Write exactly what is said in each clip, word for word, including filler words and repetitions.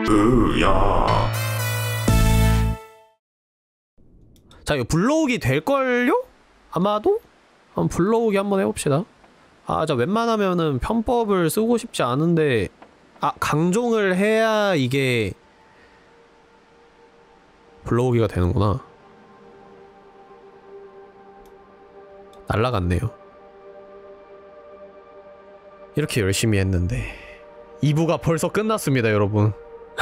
으야. 자, 이거 불러오기 될걸요? 아마도? 한번 불러오기 한번 해봅시다. 아, 자, 웬만하면은 편법을 쓰고 싶지 않은데, 아, 강종을 해야 이게 불러오기가 되는구나. 날라갔네요. 이렇게 열심히 했는데 이 부가 벌써 끝났습니다, 여러분.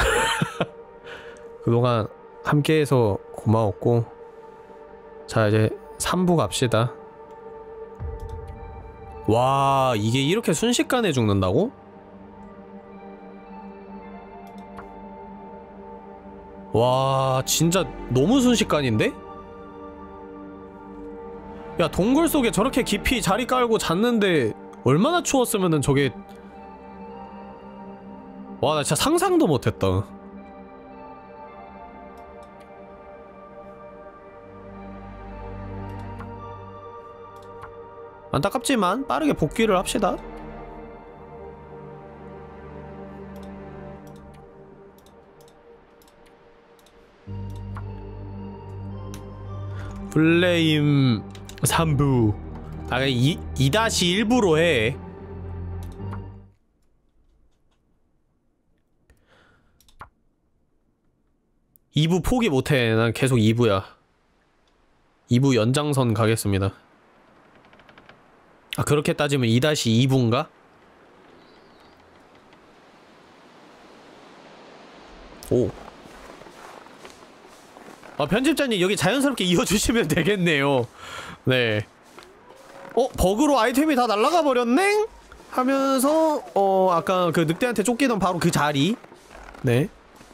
그동안 함께해서 고마웠고, 자, 이제 삼 부 갑시다. 와, 이게 이렇게 순식간에 죽는다고? 와, 진짜 너무 순식간인데? 야, 동굴 속에 저렇게 깊이 자리 깔고 잤는데 얼마나 추웠으면은 저게... 와, 나 진짜 상상도 못했다. 안타깝지만 빠르게 복귀를 합시다. 플레임 삼 부. 아, 이, 이 일 부로 해. 이 부 포기 못해. 난 계속 이 부야. 이 부 연장선 가겠습니다. 아, 그렇게 따지면 이 이 부인가? 오. 아, 편집자님 여기 자연스럽게 이어주시면 되겠네요. 네. 어? 버그로 아이템이 다 날아가 버렸네? 하면서 어... 아까 그 늑대한테 쫓기던 바로 그 자리. 네.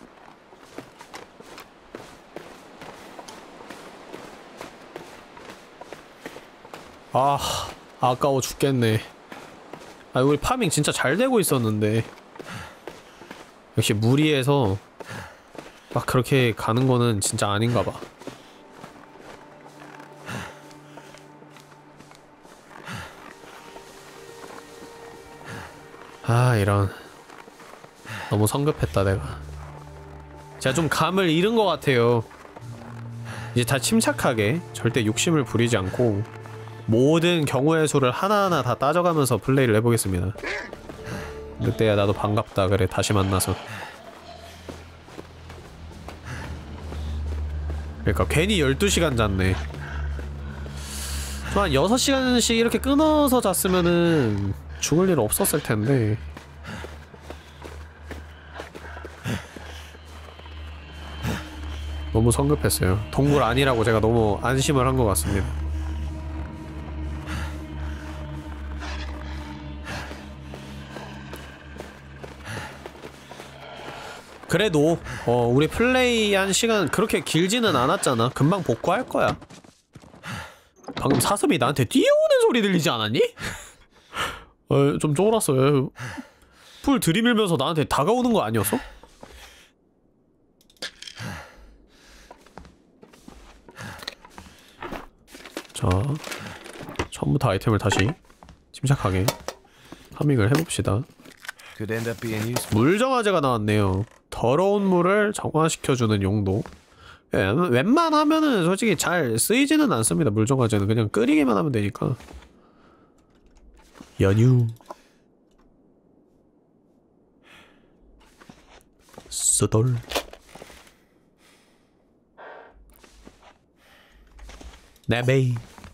아... 아까워 죽겠네. 아, 우리 파밍 진짜 잘 되고 있었는데 역시 무리해서 막 그렇게 가는 거는 진짜 아닌가봐. 아, 이런. 너무 성급했다 내가. 제가 좀 감을 잃은 것 같아요. 이제 다 침착하게, 절대 욕심을 부리지 않고 모든 경우의 수를 하나하나 다 따져가면서 플레이를 해보겠습니다. 늑대야, 나도 반갑다. 그래, 다시 만나서. 그러니까 괜히 열두 시간 잤네. 좀 한 여섯 시간씩 이렇게 끊어서 잤으면은 죽을 일 없었을 텐데. 너무 성급했어요. 동굴 아니라고 제가 너무 안심을 한 것 같습니다. 그래도 어 우리 플레이한 시간 그렇게 길지는 않았잖아. 금방 복구할 거야. 방금 사슴이 나한테 뛰어오는 소리 들리지 않았니? 어, 좀 쫄았어요. 풀 들이밀면서 나한테 다가오는 거 아니었어? 자, 처음부터 아이템을 다시 침착하게 파밍을 해봅시다. 물정화제가 나왔네요. 더러운 물을 정화시켜주는 용도. 예, 웬만하면은 솔직히 잘 쓰이지는 않습니다. 물정화제는 그냥 끓이기만 하면 되니까. 연유 쓰돌 네베이.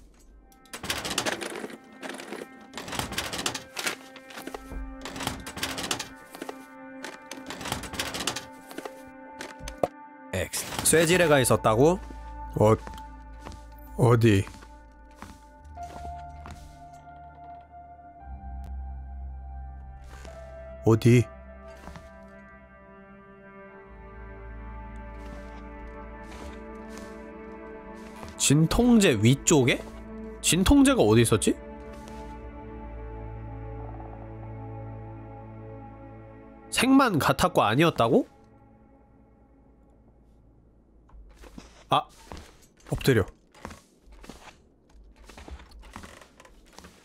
쇠지뢰가 있었다고? 어... 어디? 어디? 진통제 위쪽에? 진통제가 어디 있었지? 색만 같았고 아니었다고? 아! 엎드려.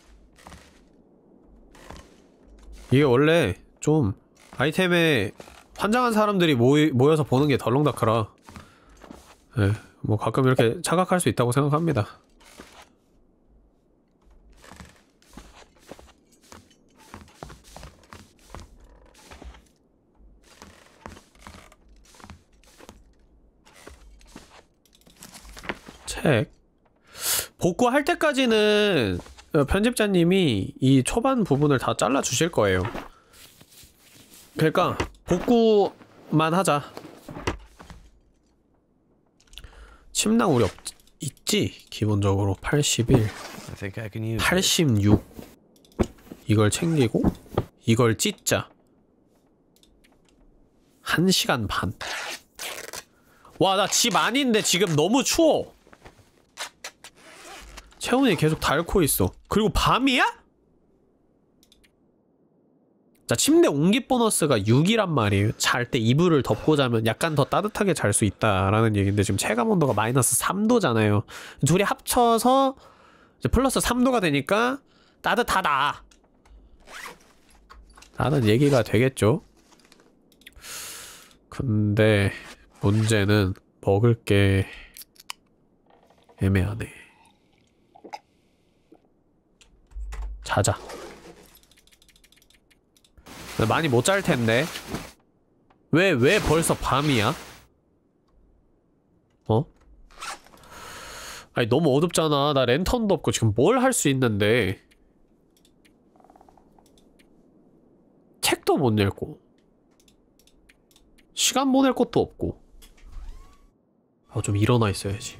이게 원래 좀 아이템의 환장한 사람들이 모이, 모여서 보는 게 덜렁다크라. 예, 뭐 가끔 이렇게 착각할 수 있다고 생각합니다. 책 복구할 때까지는 편집자님이 이 초반 부분을 다 잘라 주실 거예요. 그러니까 복구만 하자. 침낭 우리 없, 있지? 기본적으로 팔십일, 팔십육. 이걸 챙기고 이걸 찢자. 한 시간 반. 와, 나 집 아닌데 지금 너무 추워. 체온이 계속 닳고 있어. 그리고 밤이야? 자, 침대 옹기 보너스가 육이란 말이에요. 잘 때 이불을 덮고 자면 약간 더 따뜻하게 잘 수 있다라는 얘기인데 지금 체감 온도가 마이너스 삼 도잖아요. 둘이 합쳐서 이제 플러스 삼 도가 되니까 따뜻하다 라는 얘기가 되겠죠. 근데 문제는 먹을 게 애매하네. 자자. 많이 못 잘 텐데. 왜, 왜 벌써 밤이야? 어? 아니, 너무 어둡잖아. 나 랜턴도 없고 지금 뭘 할 수 있는데. 책도 못 읽고. 시간 보낼 것도 없고. 아, 좀 일어나 있어야지.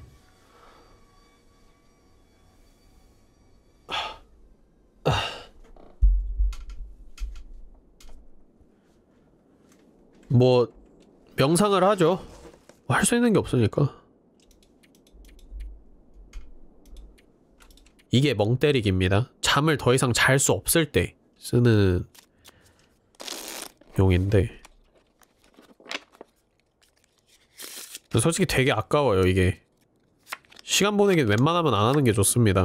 뭐 명상을 하죠. 뭐 할 수 있는 게 없으니까. 이게 멍 때리기입니다. 잠을 더 이상 잘 수 없을 때 쓰는 용인데 솔직히 되게 아까워요. 이게 시간 보내기 웬만하면 안 하는 게 좋습니다.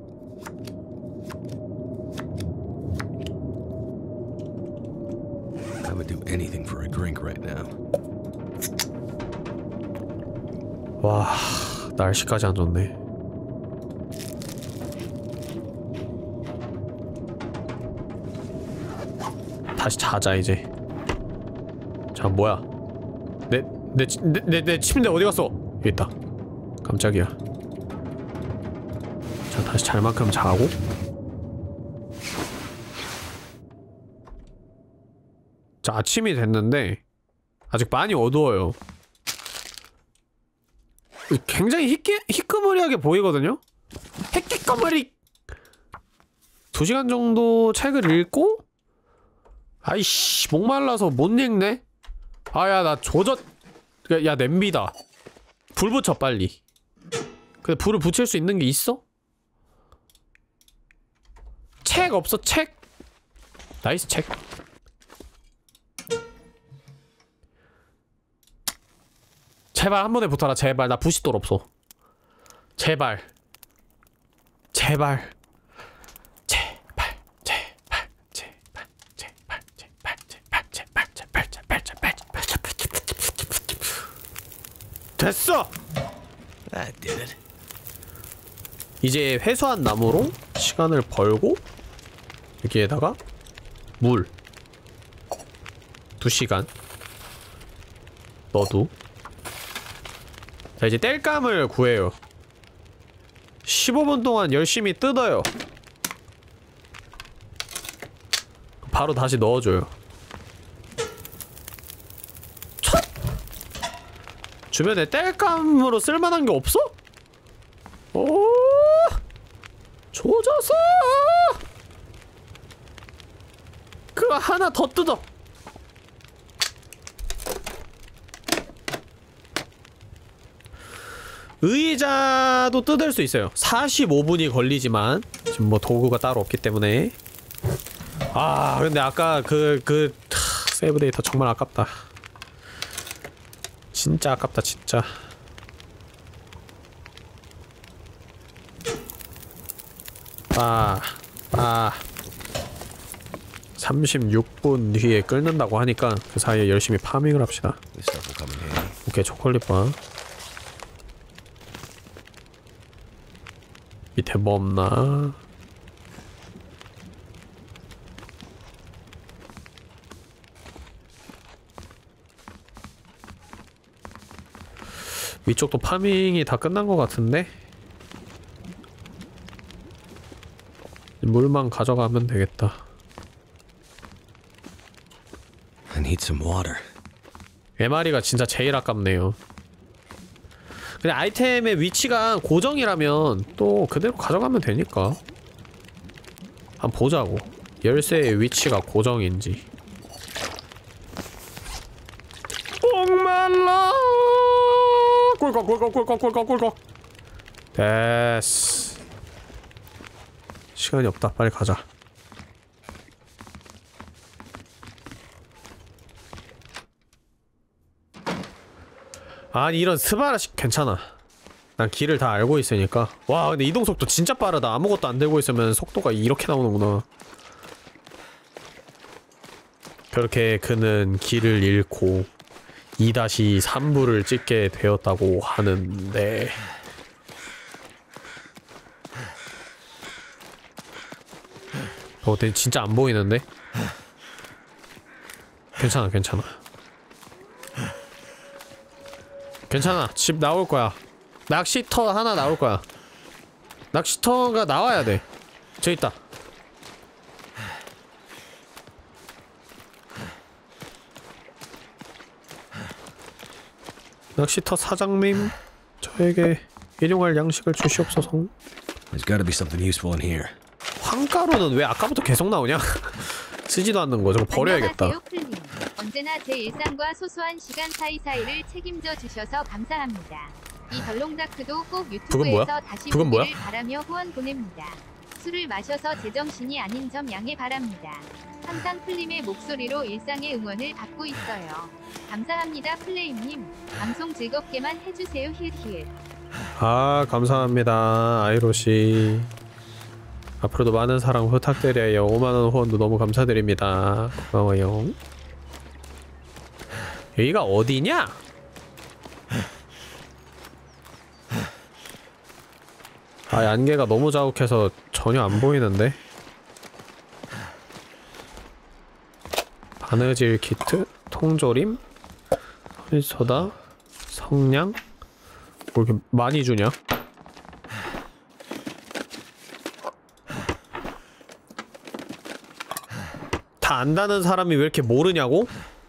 와, 날씨까지 안 좋네. 다시 자자 이제. 자, 뭐야? 내 내 내 내 내 침대 어디 갔어? 여기 있다. 깜짝이야. 자, 다시 잘 만큼 자고. 자, 아침이 됐는데 아직 많이 어두워요. 굉장히 희끼, 희끄머리하게 보이거든요? 희끼꺼머리! 두 시간 정도 책을 읽고? 아이씨, 목말라서 못 읽네? 아야, 나 조졌... 야, 야, 냄비다. 불 붙여, 빨리. 근데 불을 붙일 수 있는 게 있어? 책 없어, 책? 나이스, 책. 제발 한 번에 붙어라. 제발. 나 부싯돌 없어. 제발. 제발. 제발. 제발. 제발. 제발. 제발. 제발. 제발. 제발. 제발. 제발. 제발. 됐어. That did it. 이제 회수한 나무로 시간을 벌고 여기에다가 물 두 시간 너도. 자, 이제 땔감을 구해요. 십오 분 동안 열심히 뜯어요. 바로 다시 넣어줘요. 첫! 주변에 땔감으로 쓸만한 게 없어? 오! 조져서! 그거 하나 더 뜯어! 의자도 뜯을 수 있어요. 사십오 분이 걸리지만 지금 뭐 도구가 따로 없기 때문에. 아, 근데 아까 그, 그 하, 세이브 데이터 정말 아깝다. 진짜 아깝다, 진짜. 빠, 빠. 삼십육 분 뒤에 끓는다고 하니까 그 사이에 열심히 파밍을 합시다. 오케이, 초콜릿바. 밑에 뭐 없나? 위쪽도 파밍이 다 끝난 것 같은데? 물만 가져가면 되겠다. I need some water. 에마리가 진짜 제일 아깝네요. 근데 아이템의 위치가 고정이라면 또 그대로 가져가면 되니까. 한번 보자고. 열쇠의 위치가 고정인지. 뽕말라! 꿀꺽 꿀꺽 꿀꺽 꿀꺽 꿀꺽. 됐어. 시간이 없다. 빨리 가자. 아니 이런 스바라시 괜찮아. 난 길을 다 알고 있으니까. 와 근데 이동속도 진짜 빠르다. 아무것도 안 들고 있으면 속도가 이렇게 나오는구나. 그렇게 그는 길을 잃고 이 삼 부를 찍게 되었다고 하는데 어, 근데 진짜 안 보이는데? 괜찮아 괜찮아 괜찮아. 집 나올 거야. 낚시터 하나 나올 거야. 낚시터가 나와야 돼. 저기 있다. 낚시터 사장님, 저에게 일용할 양식을 주시옵소서. There's gotta be something useful in here. 황가루는 왜 아까부터 계속 나오냐? 쓰지도 않는 거. 저거 버려야겠다. 안녕하세요, 플님. 언제나 제 일상과 소소한 시간 사이사이를 책임져 주셔서 감사합니다. 이 덜롱다크도 꼭 그건 뭐야? 유튜브에서 다시 그건 뭐야? 보기를 바라며 후원 보냅니다. 술을 마셔서 제정신이 아닌 점 양해 바랍니다. 항상 플림의 목소리로 일상의 응원을 받고 있어요. 감사합니다, 플레임님. 방송 즐겁게만 해주세요. 히읗히읗. 아 감사합니다 아이로씨. 앞으로도 많은 사랑 부탁드려요. 오만원 후원도 너무 감사드립니다. 고마워요. 여기가 어디냐? 아 안개가 너무 자욱해서 전혀 안 보이는데. 바느질 키트, 통조림, 허니소다, 성냥. 뭐 이렇게 많이 주냐? 다 안다는 사람이 왜 이렇게 모르냐고?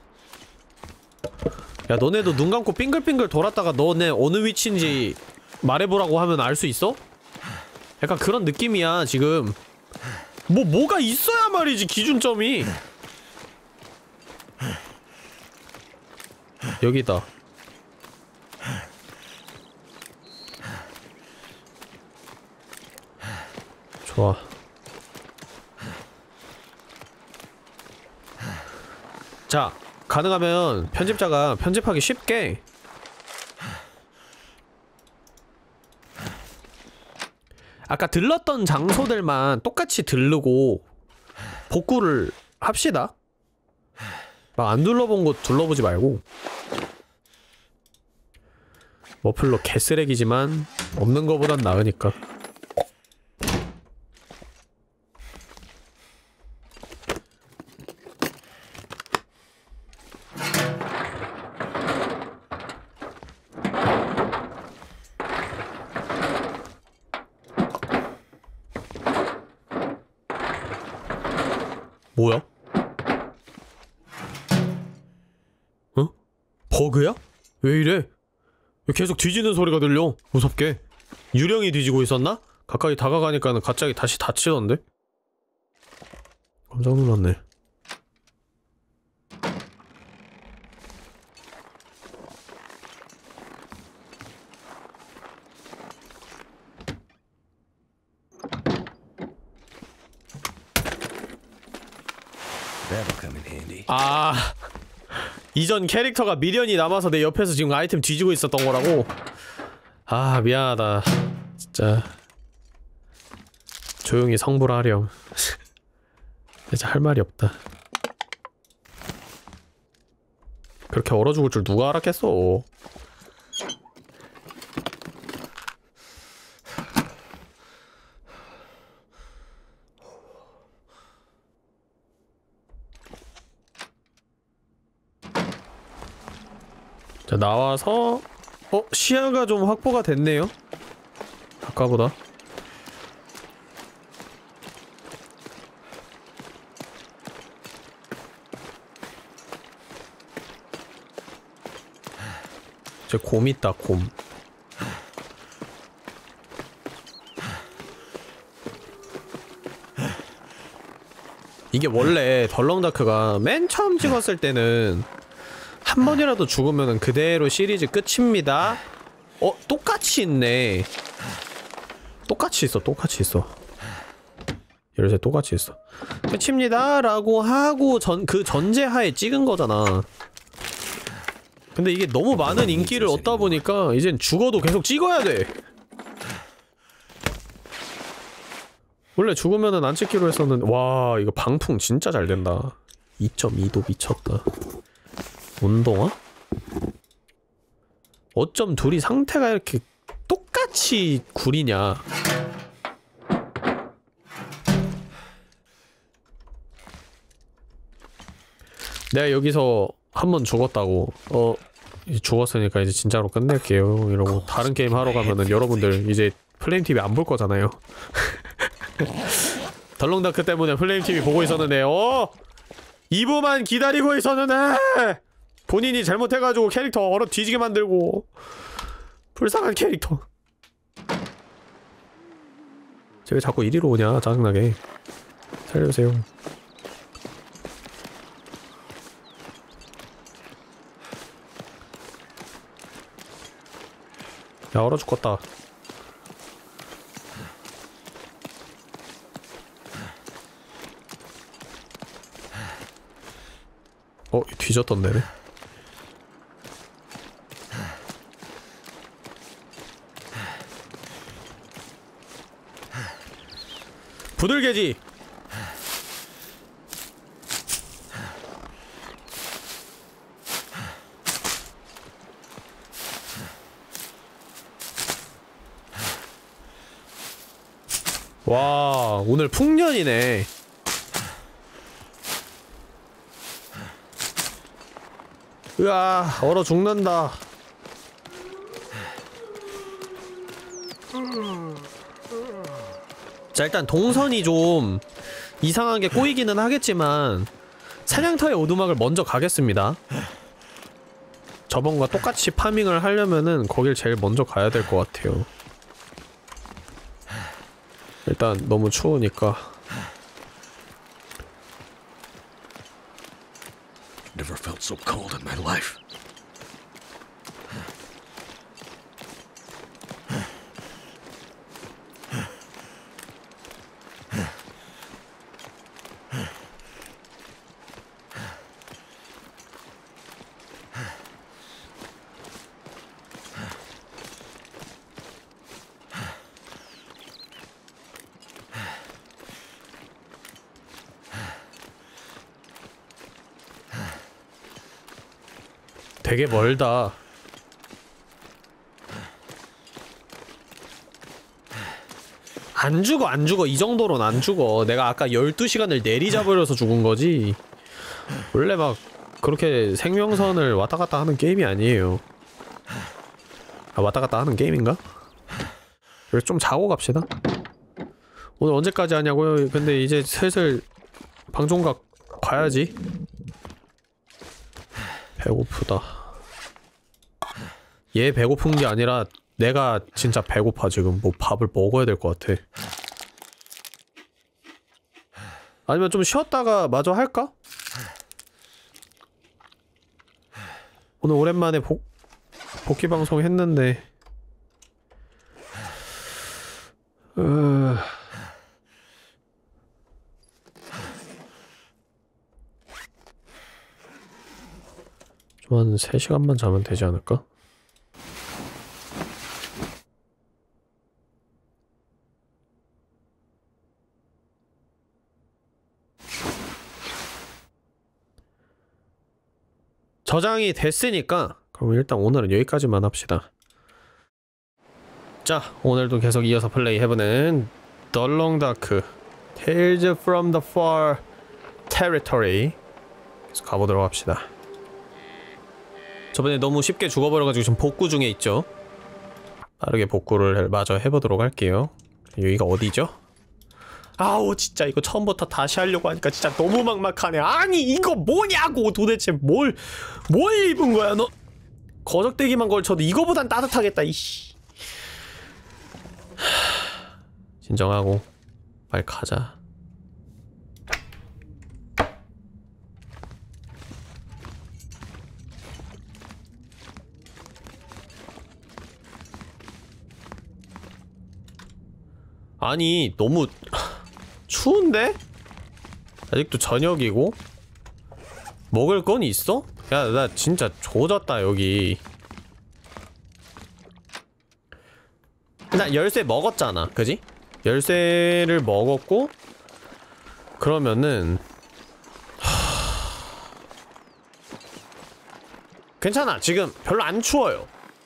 야 너네도 눈 감고 빙글빙글 돌았다가 너네 어느 위치인지 말해보라고 하면 알 수 있어? 약간 그런 느낌이야 지금. 뭐 뭐가 있어야 말이지 기준점이. 여기다. 좋아. 자, 가능하면 편집자가 편집하기 쉽게 아까 들렀던 장소들만 똑같이 들르고 복구를 합시다. 막 안 둘러본 곳 둘러보지 말고. 머플러 개쓰레기지만 없는 거보단 나으니까. 뭐야? 어? 버그야? 왜 이래? 왜 계속 뒤지는 소리가 들려? 무섭게. 유령이 뒤지고 있었나? 가까이 다가가니까는 갑자기 다시 닫히던데? 깜짝 놀랐네. 아 이전 캐릭터가 미련이 남아서 내 옆에서 지금 아이템 뒤지고 있었던 거라고? 아 미안하다 진짜. 조용히 성불하렴. 진짜 할 말이 없다. 그렇게 얼어 죽을 줄 누가 알았겠어. 자, 나와서 어? 시야가 좀 확보가 됐네요. 아까보다. 저 곰 있다, 곰. 이게 원래 덜렁다크가 맨 처음 찍었을 때는 한 번이라도 죽으면 그대로 시리즈 끝입니다. 어? 똑같이 있네. 똑같이 있어, 똑같이 있어. 열쇠 똑같이 있어. 끝입니다 라고 하고 전, 그 전제하에 찍은 거잖아. 근데 이게 너무 많은 인기를 얻다 보니까 이젠 죽어도 계속 찍어야 돼. 원래 죽으면은 안 찍기로 했었는데. 와, 이거 방풍 진짜 잘 된다. 이 점 이 도 미쳤다. 운동화? 어쩜 둘이 상태가 이렇게 똑같이 구리냐. 내가 여기서 한 번 죽었다고 어 이제 죽었으니까 이제 진짜로 끝낼게요 이러고 다른 게임 하러 가면은 여러분들 이제 플레임티비 안 볼 거잖아요. 덜렁다크 때문에 플레임티비 보고 있었는데 어! 이 부만 기다리고 있었는데 본인이 잘못해가지고 캐릭터 얼어 뒤지게 만들고 불쌍한 캐릭터. 쟤 왜 자꾸 이리로 오냐 짜증나게. 살려주세요. 야, 얼어 죽겠다. 어, 뒤졌던 데네. 부들개지! 와, 오늘 풍년이네. 으아, 얼어 죽는다. 자, 일단 동선이 좀 이상하게 꼬이기는 하겠지만 사냥터의 오두막을 먼저 가겠습니다. 저번과 똑같이 파밍을 하려면은 거길 제일 먼저 가야 될 것 같아요. 일단 너무 추우니까. Never felt so cold in my life. 되게 멀다. 안 죽어, 안 죽어. 이 정도로는 안 죽어. 내가 아까 열두 시간을 내리자버려서 죽은 거지. 원래 막 그렇게 생명선을 왔다 갔다 하는 게임이 아니에요. 아, 왔다 갔다 하는 게임인가? 그래서 좀 자고 갑시다. 오늘 언제까지 하냐고요? 근데 이제 슬슬 방송각 가야지. 배고프다. 얘 배고픈 게 아니라 내가 진짜 배고파 지금. 뭐 밥을 먹어야 될 것 같아. 아니면 좀 쉬었다가 마저 할까? 오늘 오랜만에 복, 복귀 방송 했는데 으... 좀 한 세 시간만 자면 되지 않을까? 저장이 됐으니까 그럼 일단 오늘은 여기까지만 합시다. 자, 오늘도 계속 이어서 플레이 해보는 The Long Dark Tales from the Far Territory 그래서 가보도록 합시다. 저번에 너무 쉽게 죽어버려가지고 지금 복구 중에 있죠. 빠르게 복구를 마저 해보도록 할게요. 여기가 어디죠? 아우 진짜 이거 처음부터 다시 하려고 하니까 진짜 너무 막막하네. 아니 이거 뭐냐고 도대체 뭘 뭘 입은 거야 너. 거적대기만 걸쳐도 이거보단 따뜻하겠다 이씨. 진정하고 빨리 가자. 아니 너무 추운데? 아직도 저녁이고? 먹을 건 있어? 야 나 진짜 조졌다 여기. 나 열쇠 먹었잖아 그지? 열쇠를 먹었고 그러면은 하... 괜찮아 지금 별로 안 추워요.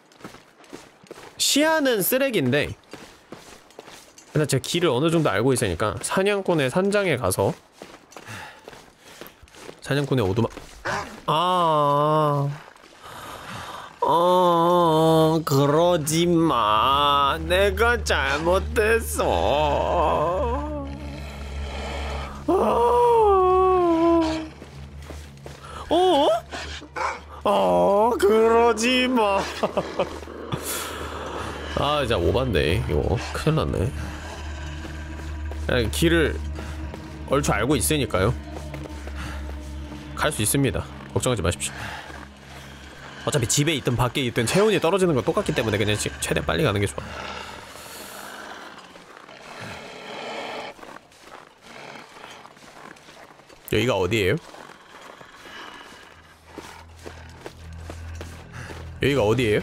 시야는 쓰레기인데 일단 제가 길을 어느 정도 알고 있으니까 사냥꾼의 산장에 가서 사냥꾼의 오두막 아, 어, 그러지마. 내가 잘못했어. 어? 어, 그러지마. 아, 진짜 오반데 이거 큰일 났네. 그냥 길을 얼추 알고 있으니까요. 갈 수 있습니다. 걱정하지 마십시오. 어차피 집에 있든 밖에 있든 체온이 떨어지는 건 똑같기 때문에 그냥 최대한 빨리 가는 게 좋아. 여기가 어디예요? 여기가 어디예요?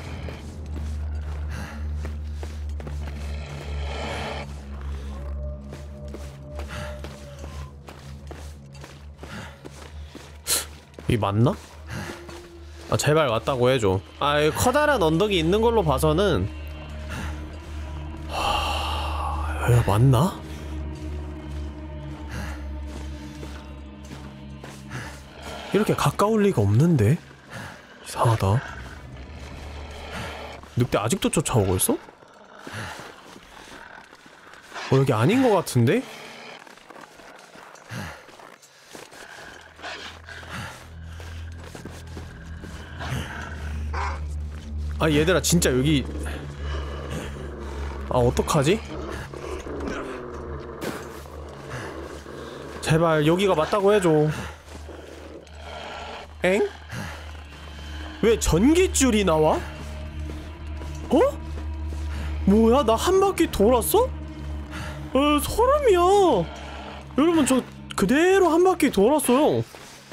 이 맞나? 아 제발 왔다고 해줘. 아 여기 커다란 언덕이 있는 걸로 봐서는 하... 여기가 맞나? 이렇게 가까울 리가 없는데? 이상하다. 늑대 아직도 쫓아오고 있어? 어 여기 아닌 것 같은데? 아 얘들아 진짜 여기 아 어떡하지? 제발 여기가 맞다고 해줘. 엥? 왜 전깃줄이 나와? 어? 뭐야 나 한 바퀴 돌았어? 어 소름이야. 여러분 저 그대로 한 바퀴 돌았어요.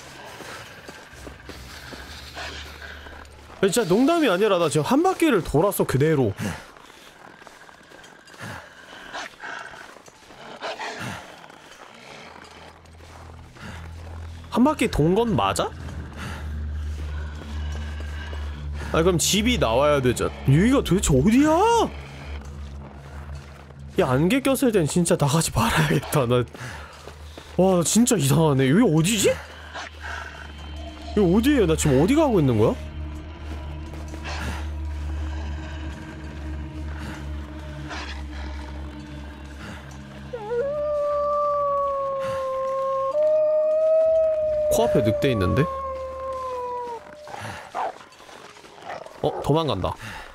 진짜 농담이 아니라 나 지금 한 바퀴를 돌았어 그대로. 한 바퀴 돈 건 맞아? 아 그럼 집이 나와야 되잖아. 여기가 도대체 어디야? 야 안개 꼈을 땐 진짜 나가지 말아야겠다. 나 와 진짜 이상하네. 여기 어디지? 여기 어디에요? 나 지금 어디 가고 있는 거야? 코앞에 늑대 있는데? 어? 도망간다.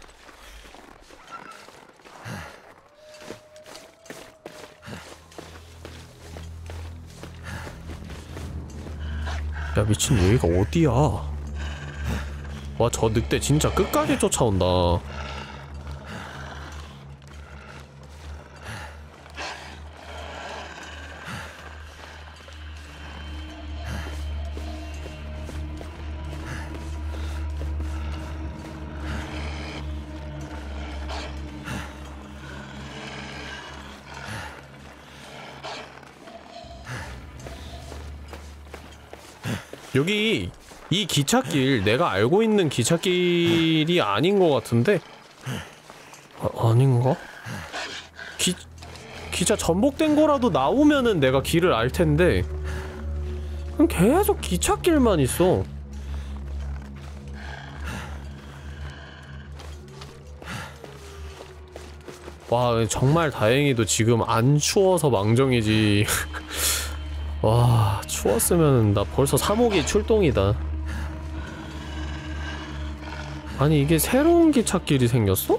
야 미친 여기가 어디야? 와 저 늑대 진짜 끝까지 쫓아온다. 여기 이 기찻길 내가 알고 있는 기찻길이 아닌 것 같은데? 아, 아닌가? 기, 기차 전복된 거라도 나오면은 내가 길을 알 텐데 그럼 계속 기찻길만 있어. 와, 정말 다행히도 지금 안 추워서 망정이지. 와, 추웠으면 나 벌써 삼호기 출동이다. 아니, 이게 새로운 기찻길이 생겼어?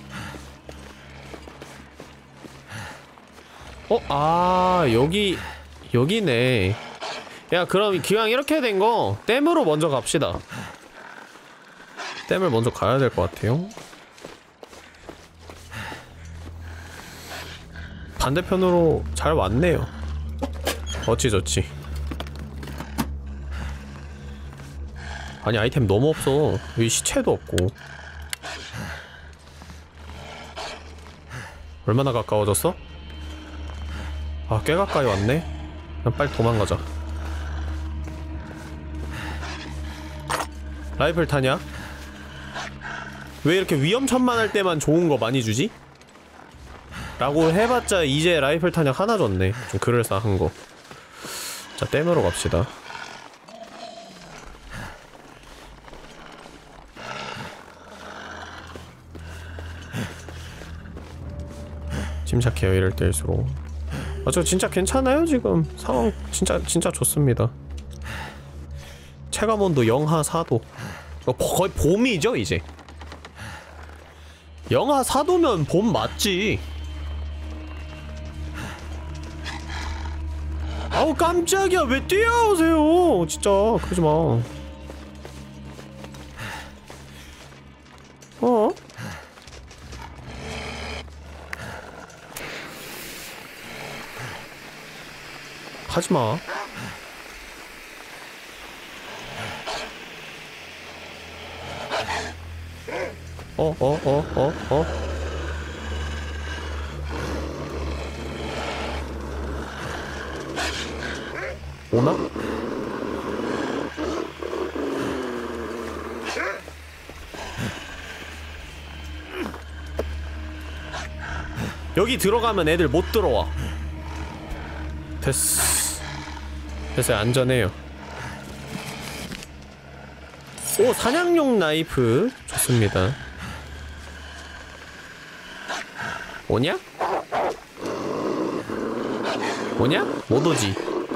어? 아, 여기 여기네. 야, 그럼 기왕 이렇게 된 거 댐으로 먼저 갑시다. 댐을 먼저 가야 될 것 같아요. 반대편으로 잘 왔네요. 어찌저찌. 아니, 아이템 너무 없어. 여기 시체도 없고. 얼마나 가까워졌어? 아, 꽤 가까이 왔네. 그럼 빨리 도망가자. 라이플 타냐? 왜 이렇게 위험천만할 때만 좋은 거 많이 주지? 라고 해봤자 이제 라이플 탄약 하나 줬네. 좀 그럴싸한 거. 자, 댐으로 갑시다. 침착해요, 이럴 때일수록. 아, 저 진짜 괜찮아요, 지금. 상황 진짜 진짜 좋습니다. 체감온도 영하 사 도. 어, 거의 봄이죠, 이제. 영하 사 도면 봄 맞지. 아우, 깜짝이야. 왜 뛰어오세요? 진짜 그러지마. 어? 하지마. 어, 어, 어, 어, 어? 오나? 여기 들어가면 애들 못 들어와. 됐어. 됐어요. 안전해요. 오, 사냥용 나이프 좋습니다. 오냐? 오냐? 못 오지.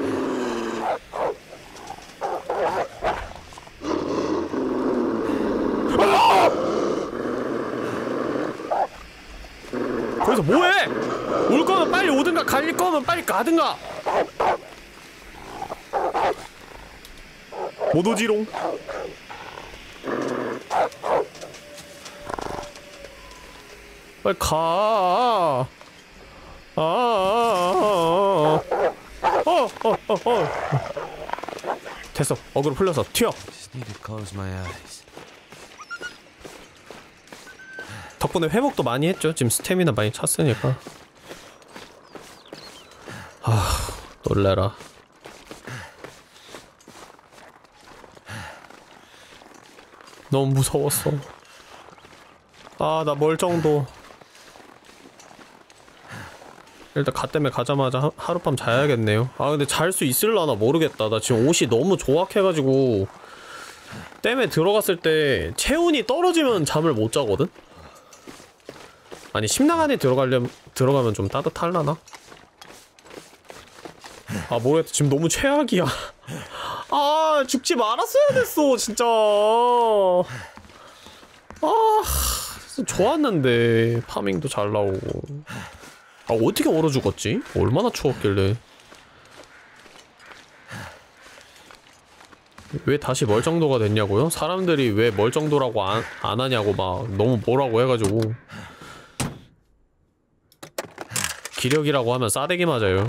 거기서 뭐해? 올 거면 빨리 오든가 갈 거면 빨리 가든가. 못 오지롱. 빨리 가. 아, 아, 아, 아. 어, 어, 어, 어. 됐어. 어그로 풀려서 튀어. 덕분에 회복도 많이 했죠. 지금 스태미나 많이 찼으니까. 아, 놀래라. 너무 무서웠어. 아, 나 멀쩡도. 일단 갓댐에 가자마자 하, 하룻밤 자야겠네요. 아, 근데 잘 수 있을라나 모르겠다. 나 지금 옷이 너무 조악해가지고 댐에 들어갔을 때 체온이 떨어지면 잠을 못 자거든? 아니, 심장 안에 들어가려면 들어가면 좀 따뜻할라나? 아, 모르겠다. 지금 너무 최악이야. 아, 죽지 말았어야 됐어, 진짜. 아, 좋았는데 파밍도 잘 나오고. 아, 어떻게 얼어 죽었지? 얼마나 추웠길래. 왜 다시 멀정도가 됐냐고요? 사람들이 왜 멀정도라고 안, 안 하냐고 막 너무 뭐라고 해가지고. 기력이라고 하면 싸대기 맞아요.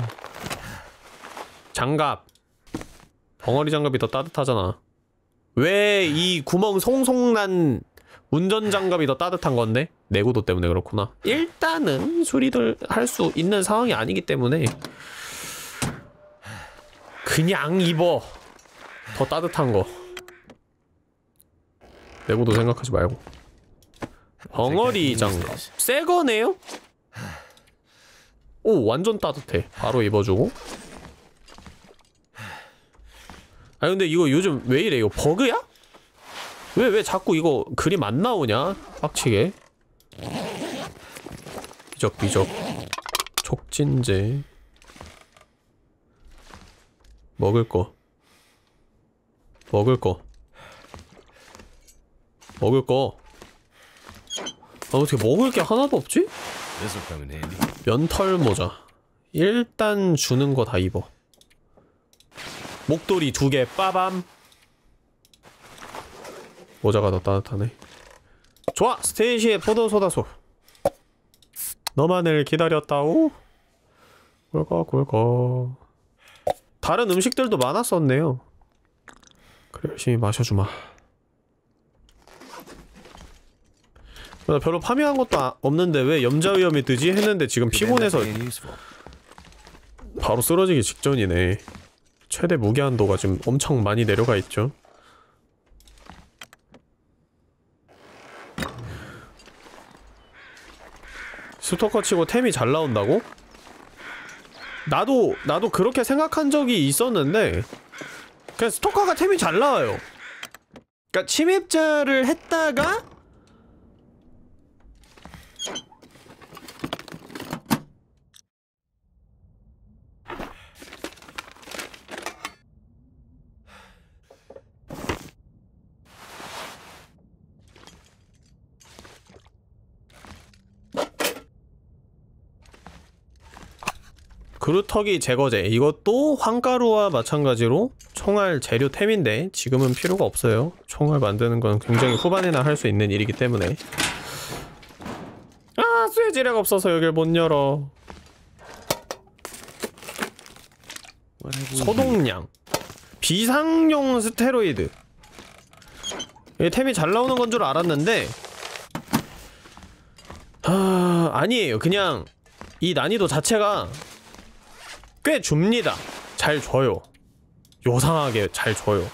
장갑. 벙어리 장갑이 더 따뜻하잖아. 왜 이 구멍 송송난 운전장갑이 더 따뜻한 건데? 내구도 때문에 그렇구나. 일단은 수리를 할 수 있는 상황이 아니기 때문에 그냥 입어. 더 따뜻한 거. 내구도 생각하지 말고. 벙어리 장갑 새 거네요? 오, 완전 따뜻해. 바로 입어주고. 아니 근데 이거 요즘 왜 이래? 이거 버그야? 왜 왜 자꾸 이거 그림 안 나오냐? 빡치게. 비적비적 촉진제. 먹을 거 먹을 거 먹을 거 아, 어떻게 먹을 게 하나도 없지? 면털 모자. 일단 주는 거 다 입어. 목도리 두 개 빠밤. 모자가 더 따뜻하네. 좋아! 스테이시의 포도소다소. 너만을 기다렸다오. 꿀꺽 꿀꺽. 다른 음식들도 많았었네요. 그래, 열심히 마셔주마. 나 별로 파밍한 것도 아, 없는데 왜 염자 위험이 뜨지? 했는데 지금 피곤해서 바로 쓰러지기 직전이네. 최대 무게한도가 지금 엄청 많이 내려가 있죠. 스토커 치고 템이 잘 나온다고? 나도 나도 그렇게 생각한 적이 있었는데 그냥 스토커가 템이 잘 나와요. 그니까 침입자를 했다가 그루터기 제거제. 이것도 황가루와 마찬가지로 총알 재료템인데 지금은 필요가 없어요. 총알 만드는 건 굉장히 후반에나 할 수 있는 일이기 때문에. 아, 쇠지뢰가 없어서 여길 못 열어. 소독량. 비상용 스테로이드. 이 템이 잘 나오는 건 줄 알았는데 하... 아니에요. 그냥 이 난이도 자체가 꽤 줍니다. 잘 줘요. 요상하게 잘 줘요.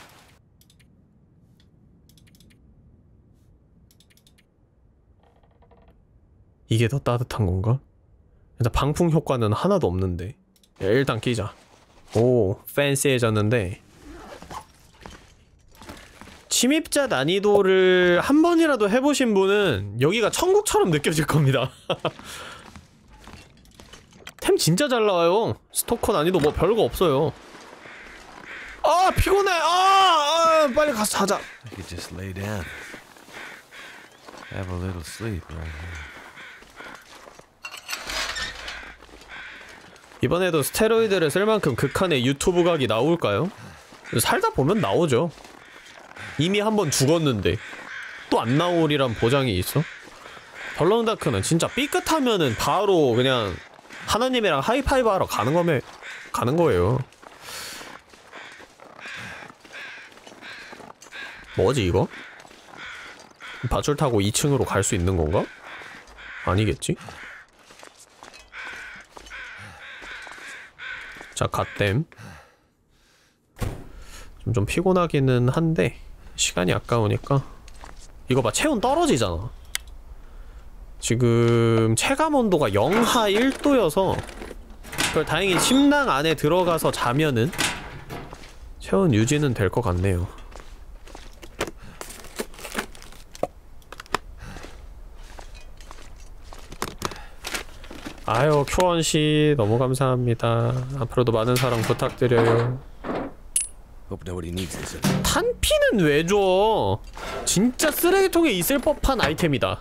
이게 더 따뜻한 건가? 일단 방풍 효과는 하나도 없는데. 야, 일단 끼자. 오, 팬시해졌는데 침입자 난이도를 한 번이라도 해보신 분은 여기가 천국처럼 느껴질 겁니다. 템 진짜 잘 나와요. 스토커 난이도 뭐 별거 없어요. 아, 피곤해. 아, 아 빨리 가서 자자. I could just lay down. Have a little sleep right here. 이번에도 스테로이드를 쓸 만큼 극한의 유튜브 각이 나올까요? 살다 보면 나오죠. 이미 한번 죽었는데 또 안 나오리란 보장이 있어? 덜렁다크는 진짜 삐끗하면은 바로 그냥 하나님이랑 하이파이브 하러 가는 거면 가는 거예요. 뭐지 이거? 밧줄 타고 이 층으로 갈 수 있는 건가? 아니겠지? 자, 갓댐. 좀, 좀 피곤하기는 한데 시간이 아까우니까. 이거 봐, 체온 떨어지잖아. 지금 체감 온도가 영하 일 도여서 그걸 다행히 침낭 안에 들어가서 자면은 체온 유지는 될 것 같네요. 아유, 큐원씨 너무 감사합니다. 앞으로도 많은 사랑 부탁드려요. 탄피는 왜 줘? 진짜 쓰레기통에 있을 법한 아이템이다.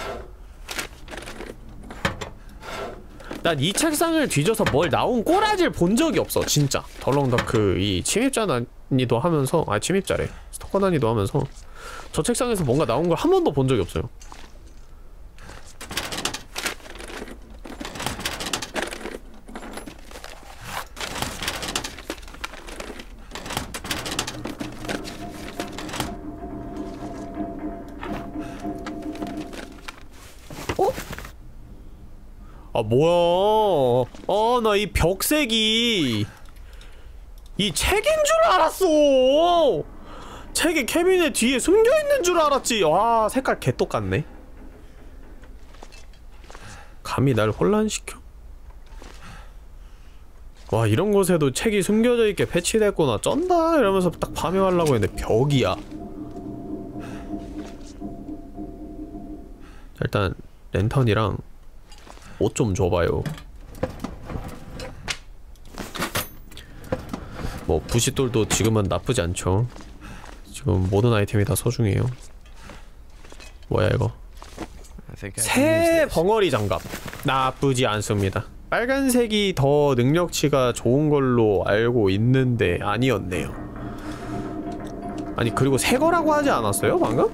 난 이 책상을 뒤져서 뭘 나온 꼬라지를 본 적이 없어, 진짜. 덜렁다크 이 침입자 난이도 하면서, 아, 침입자래. 스토커 난이도 하면서 저 책상에서 뭔가 나온 걸 한 번도 본 적이 없어요. 아, 뭐야. 아, 나 이 벽색이 이 책인 줄 알았어. 책이 캐비넷 뒤에 숨겨있는 줄 알았지. 와, 색깔 개똑같네. 감히 날 혼란시켜? 와, 이런 곳에도 책이 숨겨져 있게 배치됐구나. 쩐다 이러면서 딱 파밍하려고 했는데 벽이야. 일단 랜턴이랑 옷 좀 줘봐요. 뭐 부싯돌도 지금은 나쁘지 않죠. 지금 모든 아이템이 다 소중해요. 뭐야 이거? 새 벙어리 장갑 나쁘지 않습니다. 빨간색이 더 능력치가 좋은 걸로 알고 있는데 아니었네요. 아니 그리고 새 거라고 하지 않았어요 방금?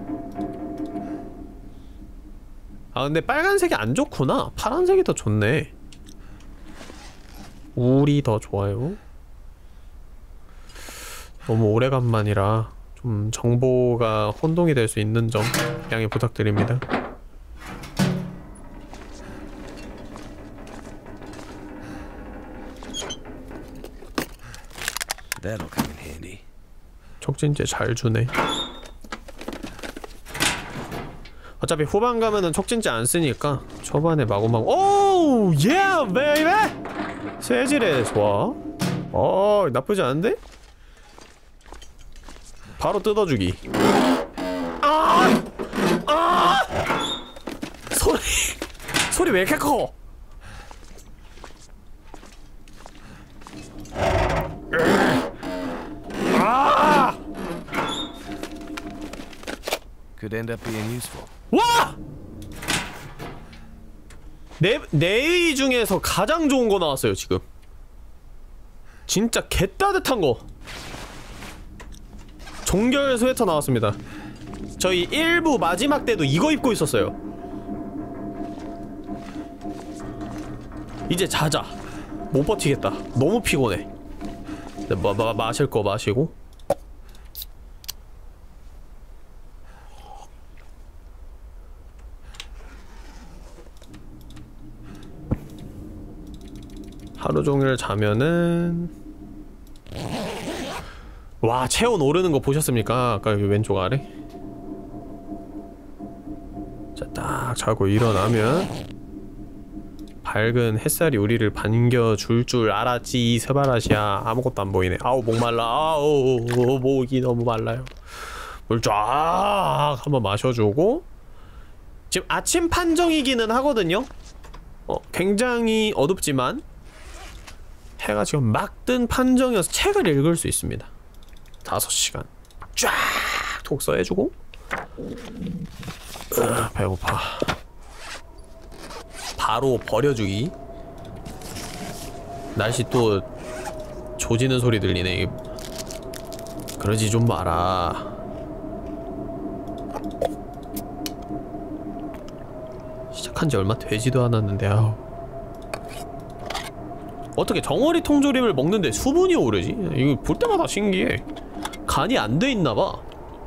아 근데 빨간색이 안 좋구나. 파란색이 더 좋네. 울이 더 좋아요. 너무 오래간만이라 좀 정보가 혼동이 될 수 있는 점 양해 부탁드립니다. That'll come in handy. 촉진제 잘 주네. 어차피 후반 가면은 촉진제 안 쓰니까 초반에 마구마구. 오우 예 베이베 세질에 좋아. 어 나쁘지 않은데? 바로 뜯어주기. 아! 아! 소리 소리 왜 이렇게 커? 아! Could end up being useful. 와! 네, 네의 중에서 가장 좋은 거 나왔어요 지금. 진짜 개따뜻한 거. 종결 스웨터 나왔습니다. 저희 일 부 마지막 때도 이거 입고 있었어요. 이제 자자. 못 버티겠다. 너무 피곤해. 마, 마, 마실 거 마시고. 하루 종일 자면은 와 체온 오르는 거 보셨습니까? 아까 여기 왼쪽 아래. 자 딱 자고 일어나면 밝은 햇살이 우리를 반겨줄 줄 알았지. 스바라시야. 아무것도 안 보이네. 아우 목말라. 아우 목이 너무 말라요. 물 쫙 한번 마셔주고. 지금 아침 판정이기는 하거든요. 어 굉장히 어둡지만 해가 지금 막 뜬 판정이어서 책을 읽을 수 있습니다. 다섯 시간 쫙 독서해주고. 으, 배고파. 바로 버려주기. 날씨 또 조지는 소리 들리네. 그러지 좀 마라. 시작한지 얼마 되지도 않았는데 아우. 어떻게 정어리 통조림을 먹는데 수분이 오르지? 이거 볼 때마다 신기해. 간이 안 돼 있나봐.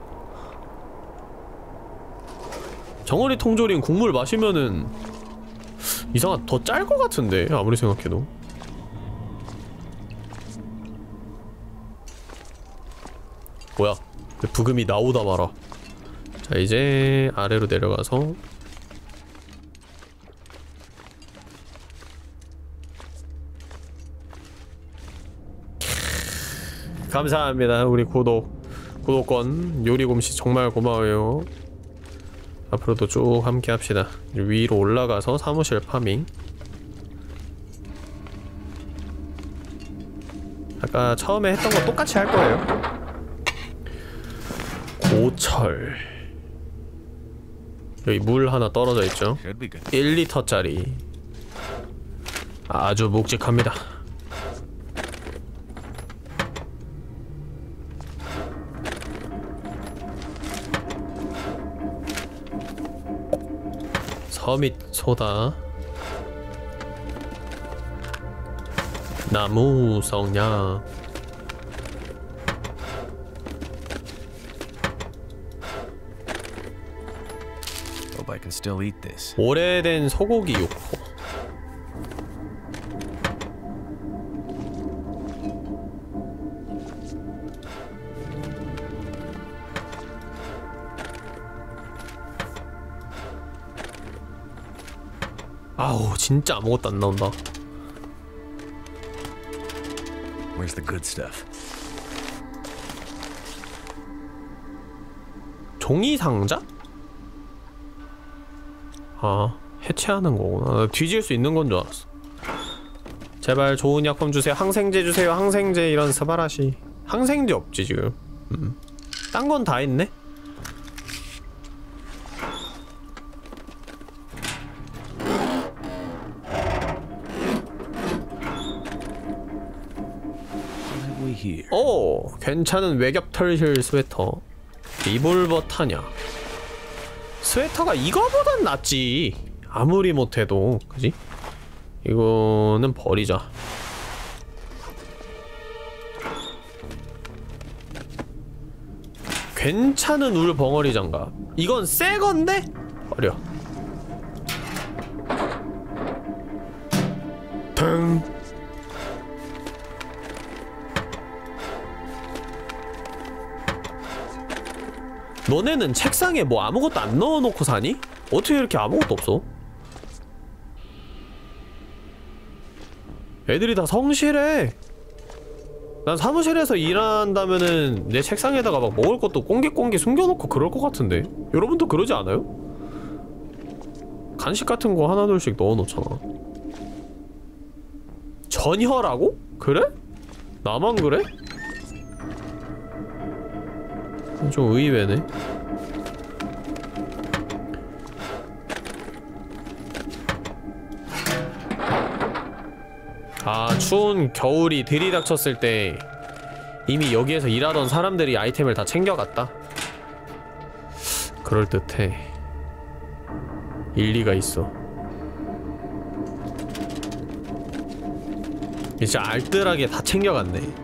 정어리 통조림 국물 마시면은 이상한 더 짤 것 같은데 아무리 생각해도. 뭐야 부금이 나오다 말아. 자 이제 아래로 내려가서 감사합니다. 우리 구독 구독권 요리곰씨 정말 고마워요. 앞으로도 쭉 함께 합시다. 위로 올라가서 사무실 파밍. 아까 처음에 했던 거 똑같이 할 거예요. 고철. 여기 물 하나 떨어져 있죠. 일 리터짜리. 아주 묵직합니다. 서밋 소다. 나무 성냥. Hope I can still eat this. 오래된 소고기 육포. 아우 진짜 아무것도 안 나온다. Where's the good stuff? 종이 상자? 아 해체하는 거구나. 나 뒤질 수 있는 건 줄 알았어. 제발 좋은 약품 주세요. 항생제 주세요. 항생제. 이런 스바라시. 항생제 없지 지금. 음. 딴 건 다 있네? 오! 괜찮은 외격 털실 스웨터. 리볼버 타냐. 스웨터가 이거보단 낫지. 아무리 못해도. 그지? 이거는 버리자. 괜찮은 울 벙어리 장갑. 이건 새건데? 버려. 腾. 너네는 책상에 뭐 아무것도 안 넣어놓고 사니? 어떻게 이렇게 아무것도 없어? 애들이 다 성실해. 난 사무실에서 일한다면은 내 책상에다가 막 먹을 것도 꽁기꽁기 숨겨놓고 그럴 것 같은데. 여러분도 그러지 않아요? 간식 같은 거 하나둘씩 넣어놓잖아. 전혀라고? 그래? 나만 그래? 좀 의외네. 아, 추운 겨울이 들이닥쳤을 때 이미 여기에서 일하던 사람들이 아이템을 다 챙겨갔다. 그럴듯해. 일리가 있어. 진짜 알뜰하게 다 챙겨갔네.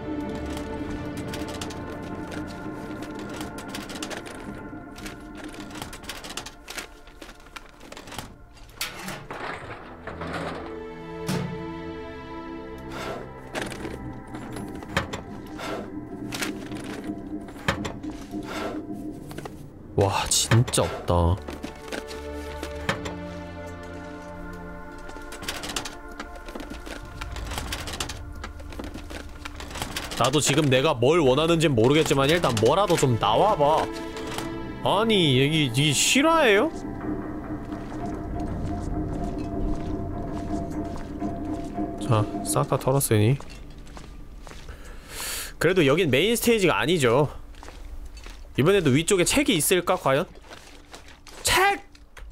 와, 진짜 없다. 나도 지금 내가 뭘 원하는진 모르겠지만 일단 뭐라도 좀 나와봐. 아니, 여기, 이게 실화예요? 자, 싹 다 털었으니. 그래도 여긴 메인 스테이지가 아니죠. 이번에도 위쪽에 책이 있을까, 과연? 책!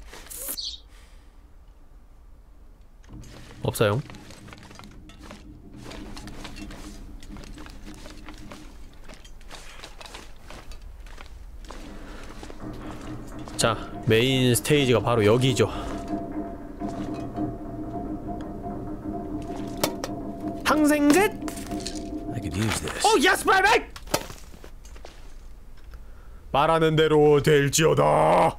없어요. 자, 메인 스테이지가 바로 여기죠. 항생제? I could use this. 오, 예스, 바이바이! 말하는 대로 될지어다.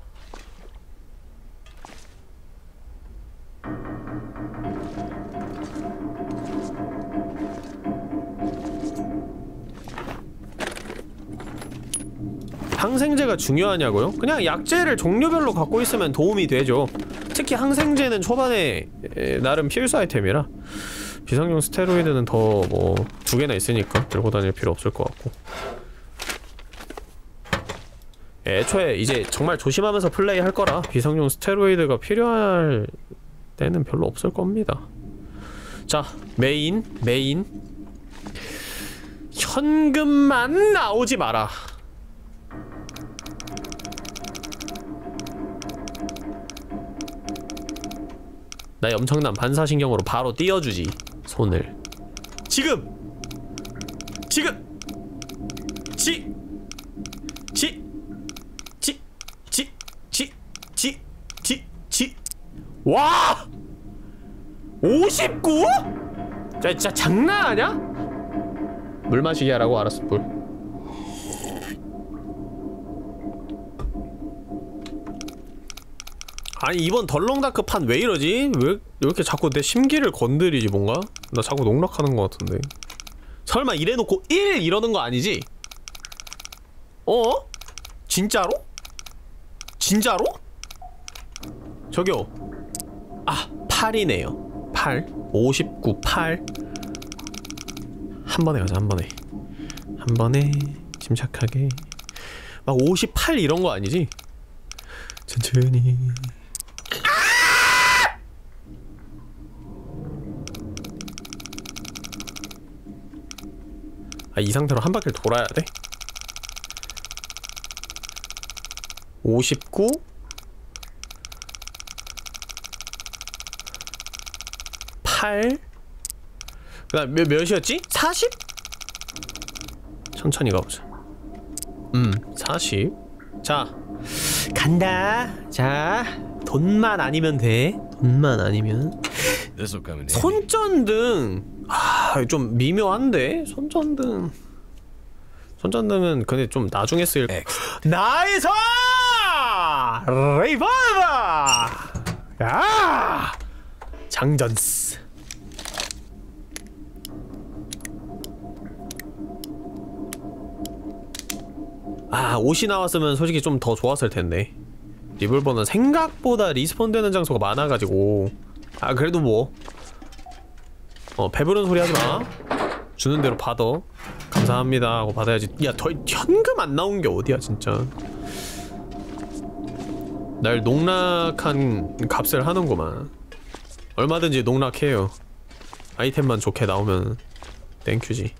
항생제가 중요하냐고요? 그냥 약재를 종류별로 갖고 있으면 도움이 되죠. 특히 항생제는 초반에 에, 나름 필수 아이템이라. 비상용 스테로이드는 더 뭐 두 개나 있으니까 들고 다닐 필요 없을 것 같고. 애초에 이제 정말 조심하면서 플레이 할 거라 비상용 스테로이드가 필요할 때는 별로 없을 겁니다. 자, 메인, 메인. 현금만 나오지 마라. 나의 엄청난 반사신경으로 바로 띄워주지, 손을. 지금! 지금! 지! 지! 지! 지! 지! 지! 지! 지! 와! 오십구? 자, 진짜 장난하냐? 물 마시게 하라고. 알았어, 물. 아니, 이번 덜렁다크 판 왜 이러지? 왜 이렇게 자꾸 내 심기를 건드리지, 뭔가? 나 자꾸 농락하는 것 같은데. 설마 이래놓고 일 이러는 거 아니지? 어? 진짜로? 진짜로? 저기요. 아, 팔이네요. 팔. 오십구, 팔. 한 번에 가자, 한 번에. 한 번에 침착하게. 막 오십팔 이런 거 아니지? 천천히. 아, 이 상태로 한 바퀴를 돌아야 돼? 오십구. 팔. 그다음 몇, 몇이었지? 사십? 천천히 가보자. 음, 사십. 자, 간다. 자, 돈만 아니면 돼. 돈만 아니면. This'll come in handy. 손전등. 아, 좀 미묘한데? 손전등. 손전등은 근데 좀 나중에 쓰일. 나이스! 레이버버! 야! 장전스. 아, 옷이 나왔으면 솔직히 좀 더 좋았을 텐데. 리볼버는 생각보다 리스폰 되는 장소가 많아가지고. 아, 그래도 뭐. 어, 배부른 소리 하지 마. 주는 대로 받아. 감사합니다 하고 받아야지. 야, 더 현금 안 나온 게 어디야, 진짜. 날 농락한 값을 하는구만. 얼마든지 농락해요. 아이템만 좋게 나오면 땡큐지.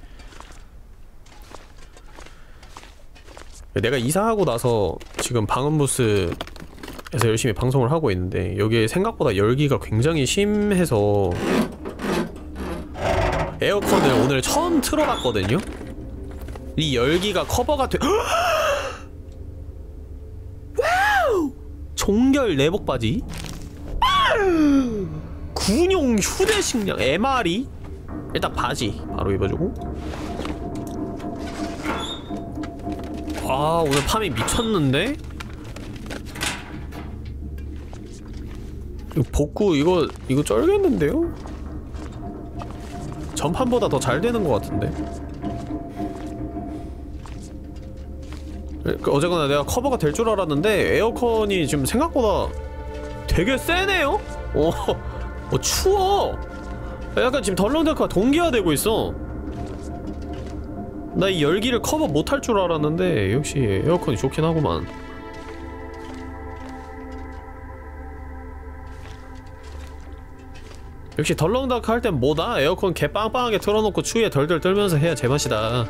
내가 이사하고 나서 지금 방음부스에서 열심히 방송을 하고 있는데 여기에 생각보다 열기가 굉장히 심해서 에어컨을 오늘 처음 틀어봤거든요? 이 열기가 커버가 돼. 와우! 종결 내복 바지. 군용 휴대식량 엠알이. 일단 바지 바로 입어주고. 아, 오늘 파밍 미쳤는데? 이거 복구 이거 이거 쩔겠는데요? 전판보다 더 잘 되는 것 같은데? 어쨌거나 내가 커버가 될 줄 알았는데 에어컨이 지금 생각보다 되게 세네요? 어, 어 추워! 약간 지금 덜렁덜렁 동기화되고 있어. 나 이 열기를 커버 못할 줄 알았는데 역시 에어컨이 좋긴 하구만. 역시 덜렁다크 할 땐 뭐다? 에어컨 개 빵빵하게 틀어놓고 추위에 덜덜 떨면서 해야 제맛이다.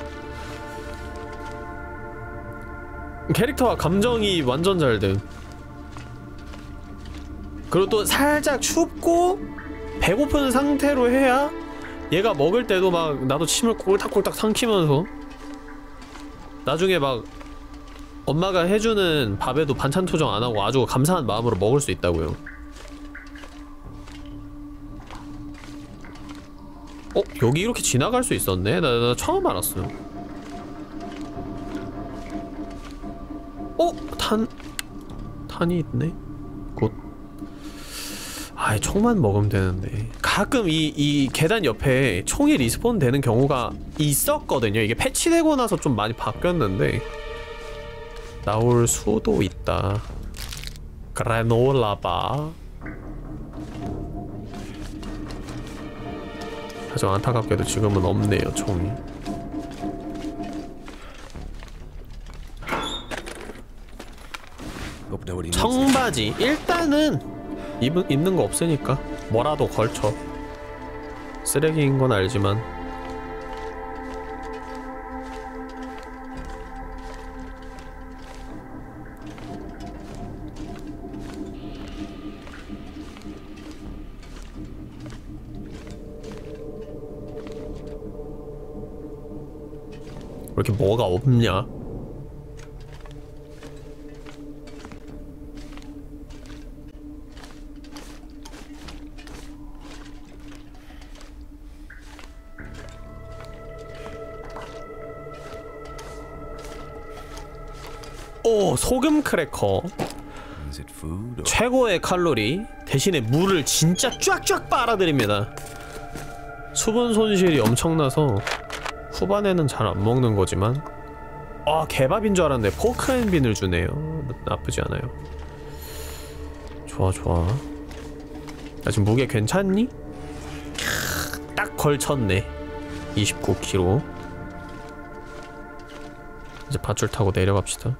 캐릭터와 감정이 완전 잘 돼. 그리고 또 살짝 춥고 배고픈 상태로 해야 얘가 먹을 때도 막 나도 침을 꼴딱꼴딱 삼키면서 나중에 막 엄마가 해주는 밥에도 반찬 투정 안하고 아주 감사한 마음으로 먹을 수 있다고요. 어? 여기 이렇게 지나갈 수 있었네? 나, 나 처음 알았어. 어? 탄... 탄이 있네? 굿. 아이, 총만 먹으면 되는데. 가끔 이, 이 계단 옆에 총이 리스폰 되는 경우가 있었거든요. 이게 패치되고 나서 좀 많이 바뀌었는데 나올 수도 있다. 그래놀라바. 하지만 안타깝게도 지금은 없네요, 총이. 청바지. 일단은 입은, 입는 거 없으니까 뭐라도 걸쳐. 쓰레기인 건 알지만. 왜 이렇게 뭐가 없냐? 오, 소금 크래커. 최고의 칼로리 대신에 물을 진짜 쫙쫙 빨아들입니다. 수분 손실이 엄청나서 후반에는 잘 안 먹는 거지만. 아, 개밥인 줄 알았네. 포크앤빈을 주네요. 나쁘지 않아요. 좋아 좋아. 나 지금 무게 괜찮니? 캬, 딱 걸쳤네. 이십구 킬로그램. 이제 밧줄 타고 내려갑시다.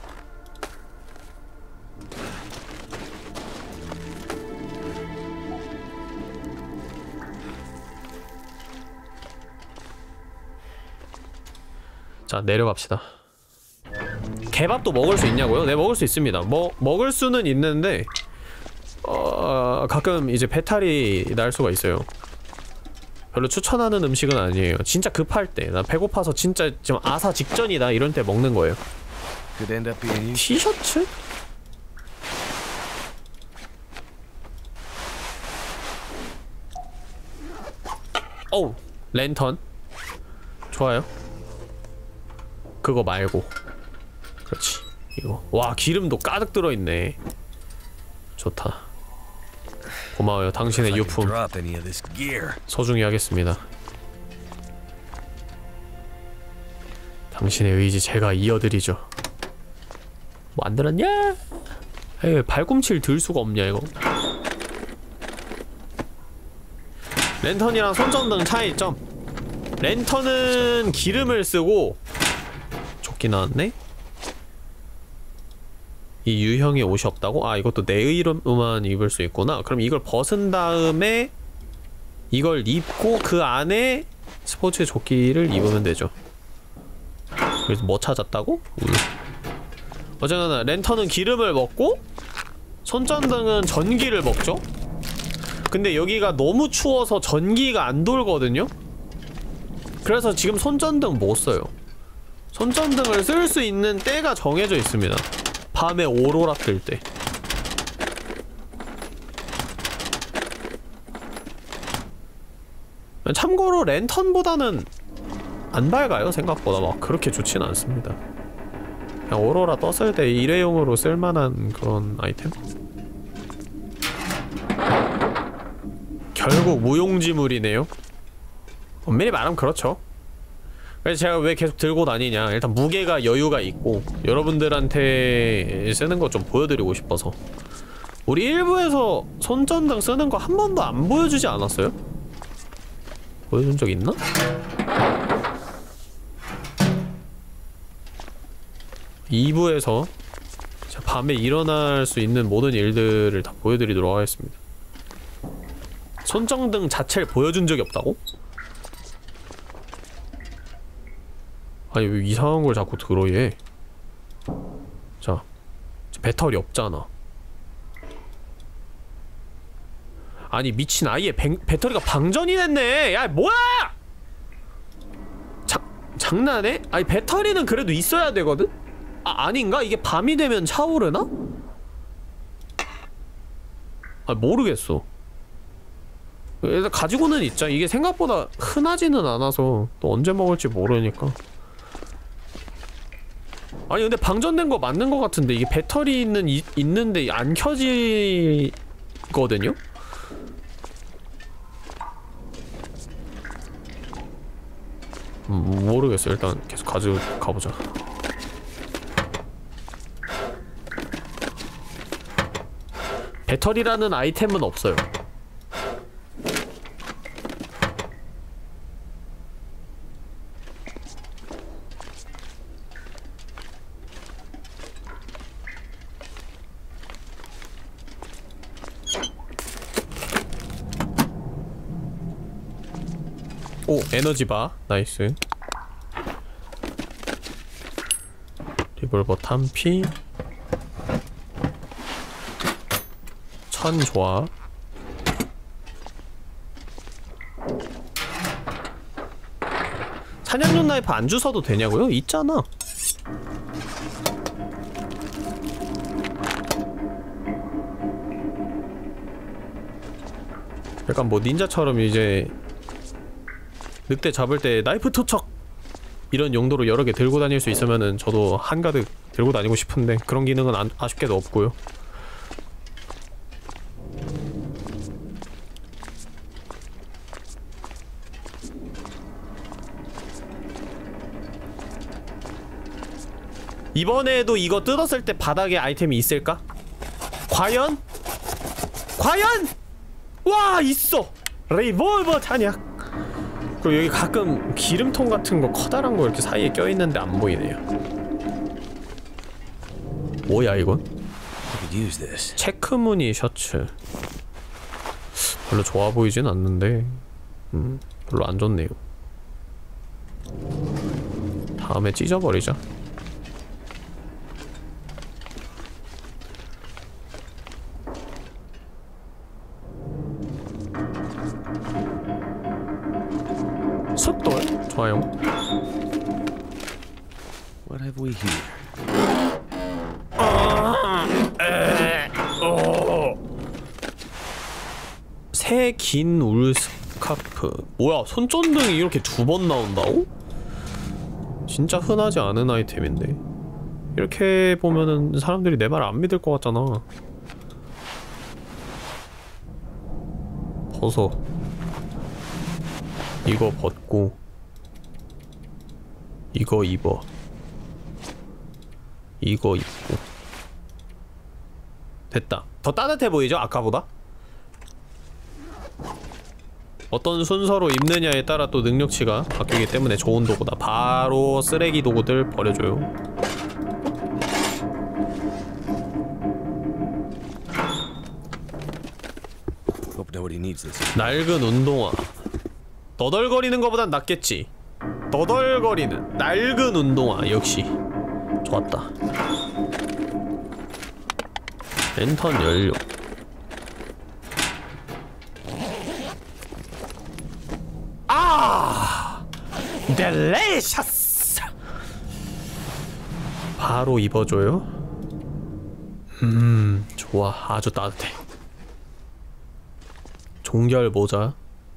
자, 내려갑시다. 개밥도 먹을 수 있냐고요? 네, 먹을 수 있습니다. 뭐, 먹을 수는 있는데 어... 가끔 이제 배탈이 날 수가 있어요. 별로 추천하는 음식은 아니에요. 진짜 급할 때, 나 배고파서 진짜 지금 아사 직전이다 이런 때 먹는 거예요. 티셔츠? 어우, 랜턴 좋아요. 그거 말고 그렇지, 이거. 와, 기름도 가득 들어있네. 좋다. 고마워요. 당신의 유품 소중히 하겠습니다. 당신의 의지 제가 이어드리죠. 뭐 안 들었냐? 에이, 발꿈치를 들 수가 없냐 이거. 랜턴이랑 손전등 차이점. 랜턴은 기름을 쓰고. 조끼 나왔네? 이 유형의 옷이 없다고? 아, 이것도 내 의로만 입을 수 있구나. 그럼 이걸 벗은 다음에 이걸 입고 그 안에 스포츠 조끼를 입으면 되죠. 그래서 뭐 찾았다고? 우유. 어쨌거나 랜턴은 기름을 먹고 손전등은 전기를 먹죠? 근데 여기가 너무 추워서 전기가 안 돌거든요? 그래서 지금 손전등 못 써요. 손전등을 쓸 수 있는 때가 정해져 있습니다. 밤에 오로라 뜰 때. 참고로 랜턴보다는 안 밝아요. 생각보다 막 그렇게 좋진 않습니다. 그냥 오로라 떴을 때 일회용으로 쓸만한 그런 아이템? 결국 무용지물이네요. 엄밀히 말하면 그렇죠. 그래서 제가 왜 계속 들고 다니냐, 일단 무게가 여유가 있고 여러분들한테 쓰는 거 좀 보여드리고 싶어서. 우리 일부에서 손전등 쓰는 거 한 번도 안 보여주지 않았어요? 보여준 적 있나? 이 부에서 밤에 일어날 수 있는 모든 일들을 다 보여드리도록 하겠습니다. 손전등 자체를 보여준 적이 없다고? 아니, 왜 이상한 걸 자꾸 들어, 얘. 자, 배터리 없잖아. 아니, 미친 아이의 배, 배터리가 방전이 됐네! 야, 뭐야! 자, 장난해? 아니, 배터리는 그래도 있어야 되거든? 아, 아닌가? 이게 밤이 되면 차오르나? 아, 모르겠어. 일단 가지고는 있자. 이게 생각보다 흔하지는 않아서 또 언제 먹을지 모르니까. 아니, 근데 방전된 거 맞는 거 같은데 이게 배터리는 이, 있는데 안 켜지거든요? 음, 모르겠어. 일단 계속 가지고 가보자. 배터리라는 아이템은 없어요. 오, 에너지바. 나이스. 리볼버 탄피. 천 좋아. 사냥용 나이프 안 주워도 되냐고요? 있잖아. 약간 뭐 닌자처럼 이제 늑대 잡을 때 나이프 투척 이런 용도로 여러 개 들고 다닐 수 있으면은 저도 한가득 들고 다니고 싶은데 그런 기능은 안, 아쉽게도 없고요. 이번에도 이거 뜯었을 때 바닥에 아이템이 있을까? 과연? 과연? 와 있어! 리볼버 탄약. 그리고 여기 가끔 기름통 같은 거 커다란 거 이렇게 사이에 껴있는데 안 보이네요. 뭐야 이건? I could use this. 체크무늬 셔츠. 별로 좋아 보이진 않는데 음 별로 안 좋네요. 다음에 찢어버리자. 숫돌? 좋아요. What have we here? 새 긴 울 스카프. 뭐야, 손전등이 이렇게 두 번 나온다고? 진짜 흔하지 않은 아이템인데. 이렇게 보면은 사람들이 내 말 안 믿을 것 같잖아. 벗어. 이거 벗고 이거 입어. 이거 입고. 됐다. 더 따뜻해 보이죠? 아까보다? 어떤 순서로 입느냐에 따라 또 능력치가 바뀌기 때문에 좋은 도구다. 바로 쓰레기 도구들 버려줘요. Hope nobody needs this. 낡은 운동화. 너덜거리는 거보단 낫겠지. 너덜거리는 낡은 운동화. 역시 좋았다. 랜턴 연료. 아! 델리셔스! 바로 입어줘요? 음, 좋아. 아주 따뜻해. 종결 모자.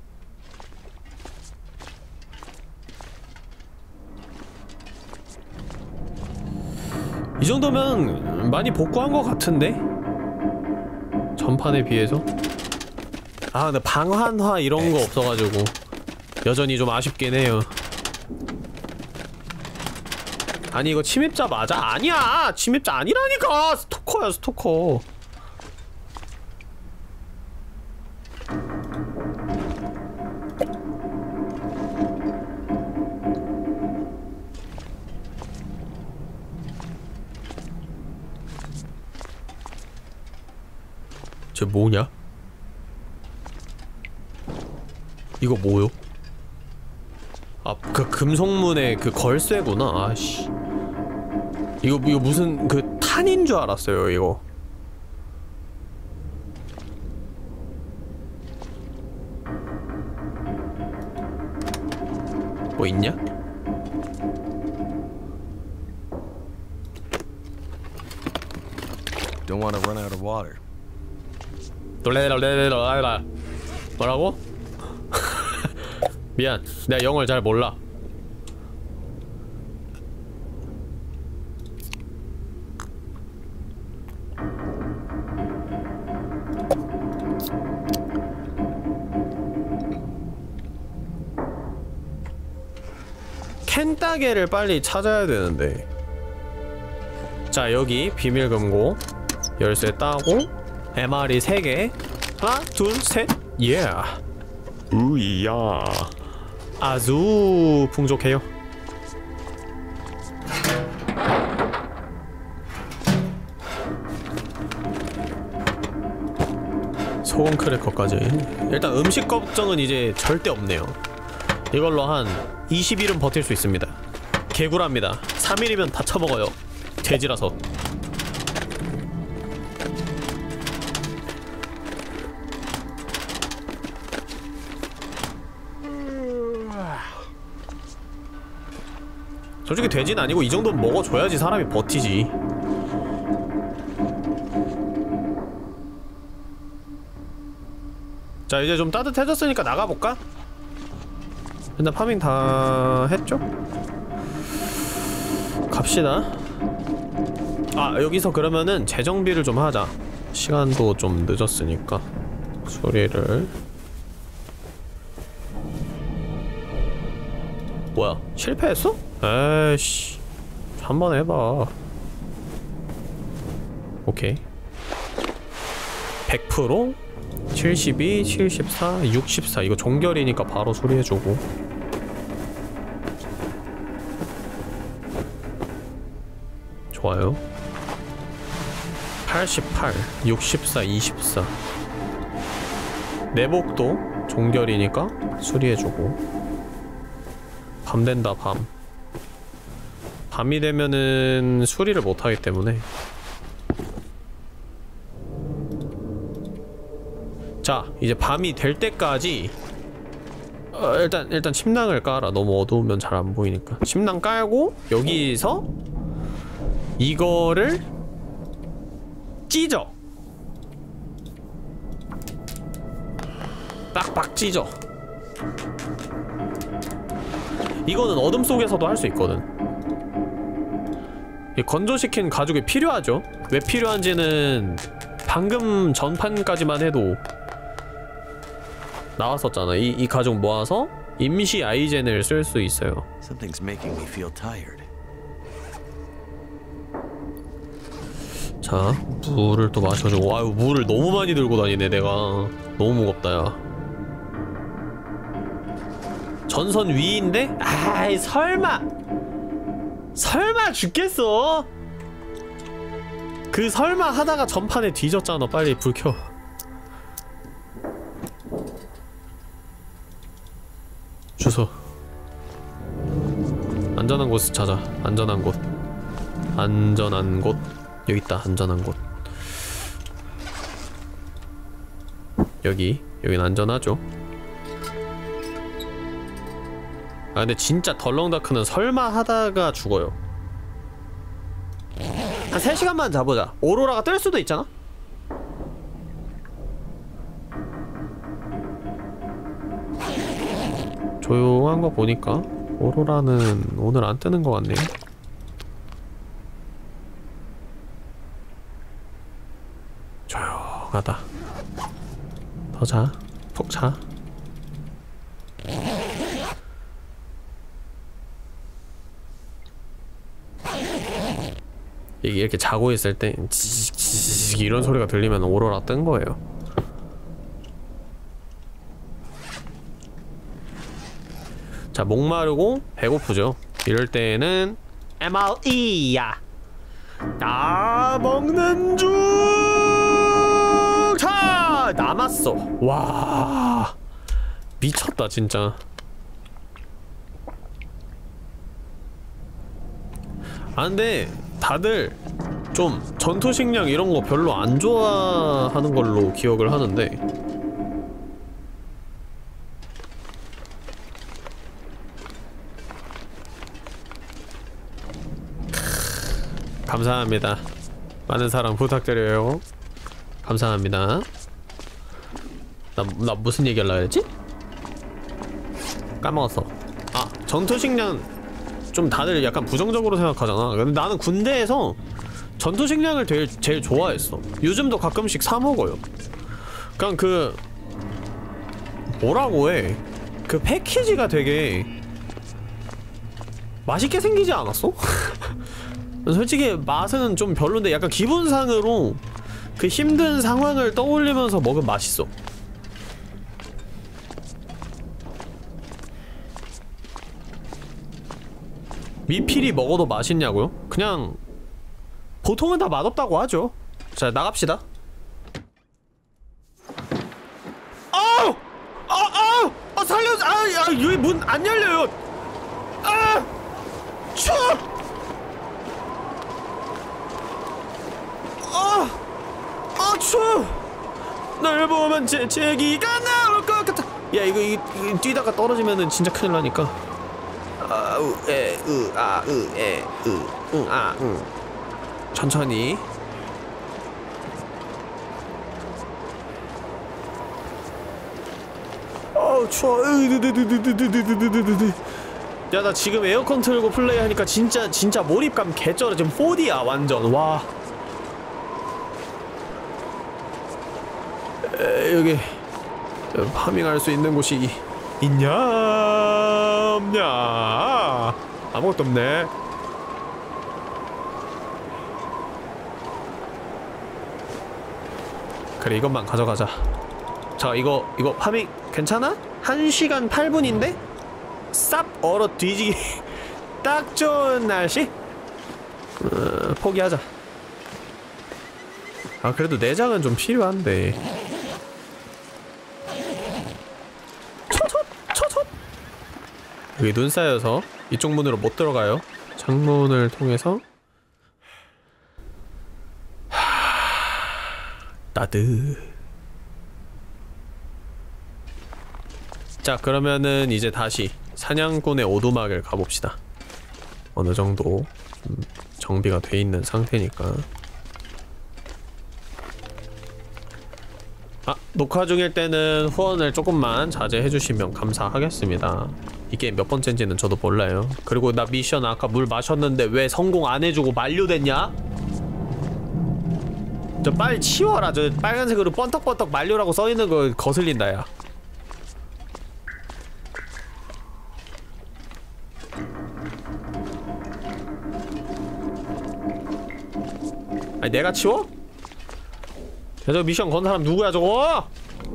이 정도면 많이 복구한 것 같은데? 전판에 비해서? 아 근데 방한화 이런 거 없어가지고 여전히 좀 아쉽긴 해요. 아니 이거 침입자 맞아? 아니야! 침입자 아니라니까! 스토커야 스토커. 쟤 뭐냐? 이거 뭐요? 아, 그 금속문의 그 걸쇠구나. 아씨. 이거 이거 무슨 그 탄인 줄 알았어요, 이거. 뭐 있냐? Don't want to run out of water. 놀래라 뭐라고? 미안, 내가 영어를 잘 몰라. 캔따개를 빨리 찾아야 되는데. 자, 여기 비밀금고 열쇠 따고 엠알이 세 개. 하나, 둘, 셋. 예. 우이야. 아주 풍족해요. 소금 크래커까지. 일단 음식 걱정은 이제 절대 없네요. 이걸로 한 이십 일은 버틸 수 있습니다. 개구랍니다. 삼 일이면 다 처먹어요. 돼지라서. 솔직히 돼지는 아니고 이 정도는 먹어줘야지 사람이 버티지. 자, 이제 좀 따뜻해졌으니까 나가볼까? 일단 파밍 다 했죠? 갑시다. 아, 여기서 그러면은 재정비를 좀 하자. 시간도 좀 늦었으니까. 수리를. 뭐야, 실패했어? 에이씨, 한 번 해봐. 오케이. 백 퍼센트 칠십이, 칠십사, 육십사. 이거 종결이니까 바로 수리해주고. 좋아요. 팔십팔, 육십사, 이십사. 내복도 종결이니까 수리해주고. 밤 된다, 밤. 밤이 되면은 수리를 못하기 때문에. 자, 이제 밤이 될 때까지 어, 일단 일단 침낭을 깔아. 너무 어두우면 잘 안 보이니까. 침낭 깔고 여기서 이거를 찢어. 빡빡 찢어. 이거는 어둠 속에서도 할 수 있거든. 이 건조시킨 가죽이 필요하죠. 왜 필요한지는 방금 전판까지만 해도 나왔었잖아. 이, 이 가죽 모아서 임시 아이젠을 쓸 수 있어요. Something's making me feel tired. 자, 물을 또 마셔주고. 아유, 물을 너무 많이 들고 다니네 내가. 너무 무겁다 야. 전선 위인데? 아이 설마 설마 죽겠어? 그 설마 하다가 전판에 뒤졌잖아. 빨리 불 켜. 주소. 안전한 곳을 찾아. 안전한 곳. 안전한 곳. 여기 있다. 안전한 곳. 여기. 여긴 안전하죠. 아 근데 진짜 덜렁다크는 설마 하다가 죽어요. 한 세 시간만 자보자. 오로라가 뜰 수도 있잖아? 조용한 거 보니까 오로라는 오늘 안 뜨는 거 같네요. 조용하다. 더 자. 푹 자. 이게 이렇게 자고 있을 때 지직 이런 소리가 들리면 오로라 뜬 거예요. 자, 목마르고 배고프죠. 이럴 때는 엠알이야. 아, 먹는 중. 자, 남았어. 와, 미쳤다 진짜. 아 근데 다들 좀 전투식량 이런 거 별로 안 좋아하는 걸로 기억을 하는데 감사합니다. 많은 사랑 부탁드려요. 감사합니다. 나, 나 무슨 얘기 하려고 했지? 까먹었어. 아, 전투식량 좀 다들 약간 부정적으로 생각하잖아. 근데 나는 군대에서 전투식량을 제일, 제일 좋아했어. 요즘도 가끔씩 사 먹어요. 그냥 그 뭐라고 해? 그 패키지가 되게 맛있게 생기지 않았어? 솔직히 맛은 좀 별론데 약간 기분상으로 그 힘든 상황을 떠올리면서 먹으면 맛있어. 미필이 먹어도 맛있냐고요? 그냥 보통은 다 맛없다고 하죠. 자, 나갑시다. 아우! 아! 아! 아 살려줘! 아! 야, 여기 문 안 열려요! 아! 추워! 아! 아 추워! 널 보면 재채기가 나올 것 같아. 야 이거, 이거, 이거 뛰다가 떨어지면은 진짜 큰일 나니까. 아, 으, 에, 으, 아, 으, 에, 으, 응, 아, 응. 천천히. 어우, 추워. 야, 나 지금 에어컨 틀고 플레이하니까 진짜, 진짜 몰입감 개쩔어. 지금 포디야, 완전. 와. 에, 여기, 파밍할 수 있는 곳이 있냐? 없냐? 아무것도 없네. 그래 이것만 가져가자. 자 이거 이거 파밍 괜찮아? 한 시간 팔 분인데? 쌉 얼어 뒤지기 딱 좋은 날씨? 어, 포기하자. 아 그래도 내장은 좀 필요한데. 초초 초초. 여기 눈 쌓여서 이쪽 문으로 못 들어가요. 창문을 통해서. 따드. 자 그러면은 이제 다시 사냥꾼의 오두막을 가봅시다. 어느 정도 좀 정비가 돼 있는 상태니까. 아 녹화 중일 때는 후원을 조금만 자제해 주시면 감사하겠습니다. 이 게임 몇 번째인지는 저도 몰라요. 그리고 나 미션 아까 물 마셨는데 왜 성공 안 해주고 만료됐냐? 저 빨리 치워라. 저 빨간색으로 번떡번떡 만료라고 써있는 거 거슬린다 야. 아니 내가 치워? 야, 저 미션 건 사람 누구야 저거?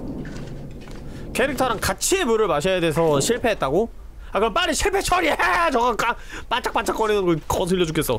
캐릭터랑 같이 물을 마셔야 돼서 실패했다고? 아 그럼 빨리 실패 처리해! 저거 까, 반짝반짝거리는 걸 거슬려 죽겠어.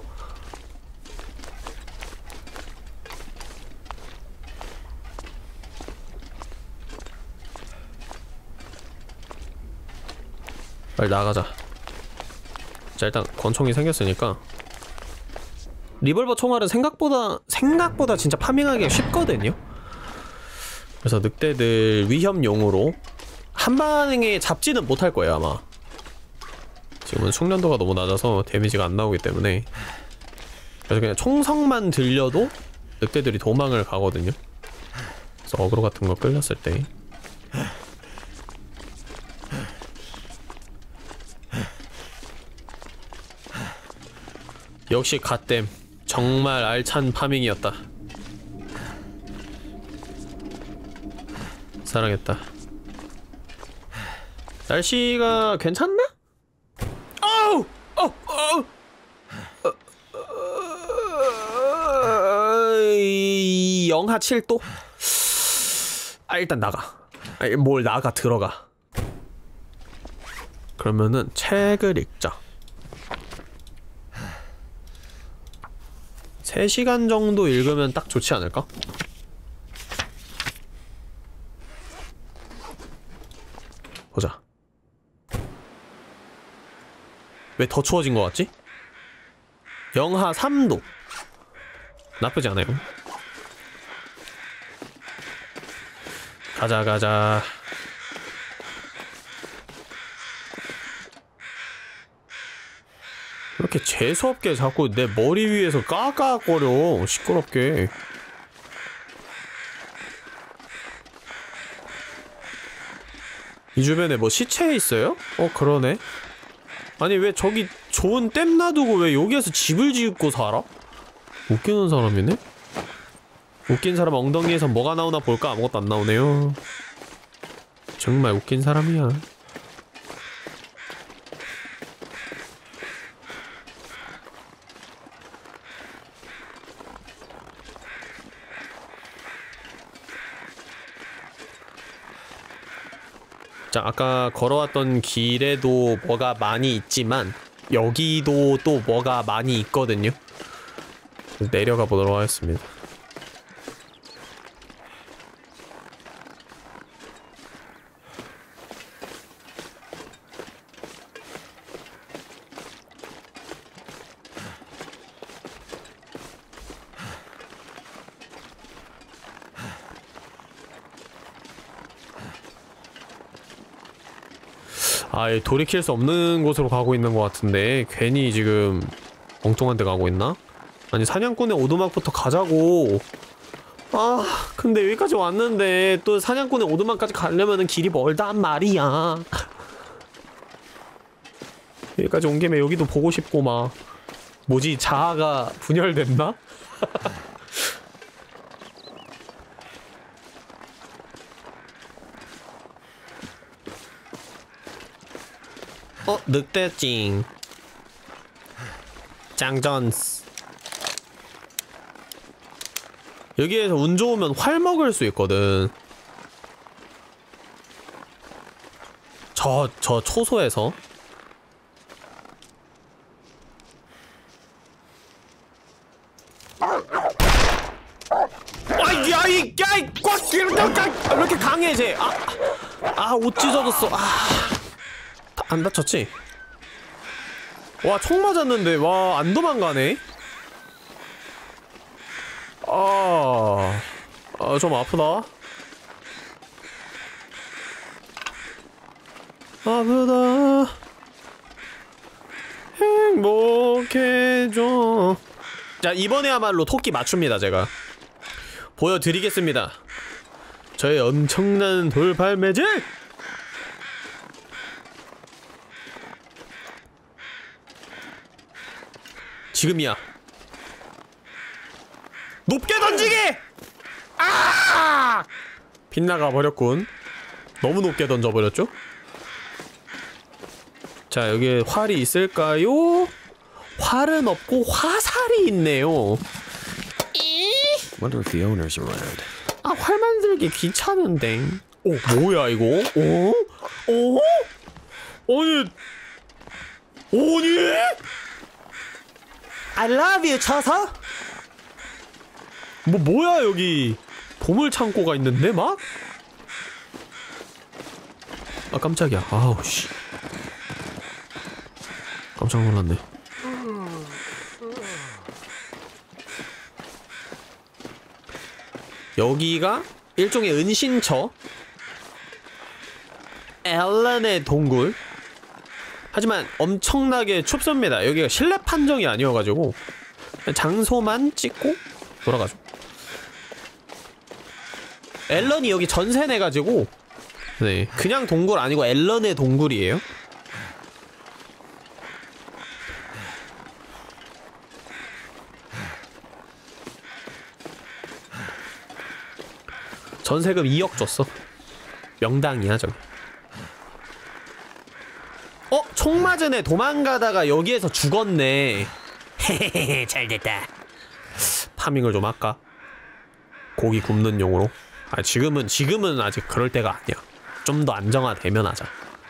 빨리 나가자. 자 일단 권총이 생겼으니까. 리볼버 총알은 생각보다 생각보다 진짜 파밍하기 쉽거든요. 그래서 늑대들 위협용으로 한 방에 잡지는 못할 거예요 아마. 지금은 숙련도가 너무 낮아서 데미지가 안 나오기 때문에. 그래서 그냥 총성만 들려도 늑대들이 도망을 가거든요. 그래서 어그로 같은 거 끌렸을 때. 역시 갓댐 정말 알찬 파밍이었다. 사랑했다. 날씨가 괜찮나? 어우! 어! 어! 영하 칠 도? 아 일단 나가. 아, 뭘 나가 들어가. 그러면은 책을 읽자. 세 시간 정도 읽으면 딱 좋지 않을까? 보자. 왜 더 추워진 것 같지? 영하 삼 도. 나쁘지 않아요. 가자 가자. 이렇게 재수없게 자꾸 내 머리 위에서 까까거려. 시끄럽게. 이 주변에 뭐 시체 있어요? 어 그러네. 아니 왜 저기 좋은 댐 놔두고 왜 여기에서 집을 짓고 살아? 웃기는 사람이네? 웃긴 사람 엉덩이에서 뭐가 나오나 볼까? 아무것도 안 나오네요. 정말 웃긴 사람이야. 자, 아까 걸어왔던 길에도 뭐가 많이 있지만 여기도 또 뭐가 많이 있거든요. 내려가 보도록 하겠습니다. 아예 돌이킬 수 없는 곳으로 가고 있는 것 같은데 괜히 지금 엉뚱한 데 가고 있나? 아니 사냥꾼의 오두막부터 가자고. 아 근데 여기까지 왔는데 또 사냥꾼의 오두막까지 가려면은 길이 멀단 말이야. 여기까지 온 김에 여기도 보고 싶고 막. 뭐지 자아가 분열됐나? 어? 늑대찡 장전스. 여기에서 운 좋으면 활 먹을 수 있거든. 저, 저 초소에서. 아이, 야, 이, 야, 이, 꽉, 이렇게, 왜 이렇게 강해, 쟤. 아, 아, 옷 찢어졌어. 아, 안 다쳤지? 와, 총 맞았는데, 와, 안 도망가네? 아, 아, 좀 아프다. 아프다. 행복해져. 자, 이번에야말로 토끼 맞춥니다, 제가. 보여드리겠습니다. 저의 엄청난 돌발 매직! 지금이야. 높게 던지기! 아! 빗나가 버렸군. 너무 높게 던져버렸죠? 자, 여기에 활이 있을까요? 활은 없고 화살이 있네요. Wonder if the owners are around. 아, 활 만들기 귀찮은데. 오, 뭐야 이거? 오? 오? 아니, 아니? I love you 쳐서? 뭐 뭐야 여기? 보물 창고가 있는데 막? 아, 깜짝이야. 아우 씨. 깜짝 놀랐네. 여기가 일종의 은신처. 앨런의 동굴. 하지만 엄청나게 춥습니다. 여기가 실내 판정이 아니어가지고 장소만 찍고 돌아가죠. 앨런이 여기 전세 내가지고, 네, 그냥 동굴 아니고 앨런의 동굴이에요. 전세금 이억 줬어. 명당이야 저기. 어? 총 맞은 애 도망가다가 여기에서 죽었네. 헤헤헤, 잘됐다. 파밍을 좀 할까? 고기 굽는 용으로. 아, 지금은 지금은 아직 그럴 때가 아니야. 좀 더 안정화되면 하자.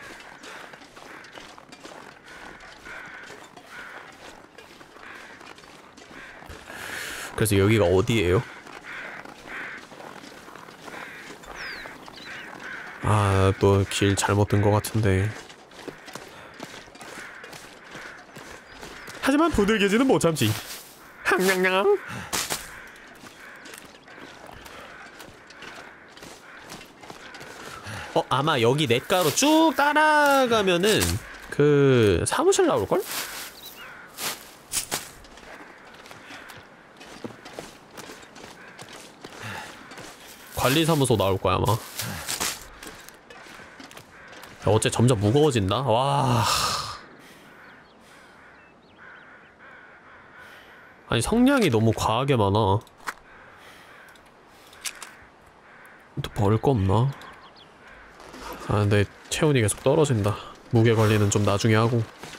그래서 여기가 어디예요? 아, 또 길 잘못 든 것 같은데. 하지만 부들개지는 못 참지. 항냥냥. 어, 아마 여기 냇가로 쭉 따라가면은 그 사무실 나올걸? 관리사무소 나올 거야 아마. 어째 점점 무거워진다? 와. 아니, 성량이 너무 과하게 많아. 또 버릴 거 없나? 아, 근데 체온이 계속 떨어진다. 무게 관리는 좀 나중에 하고.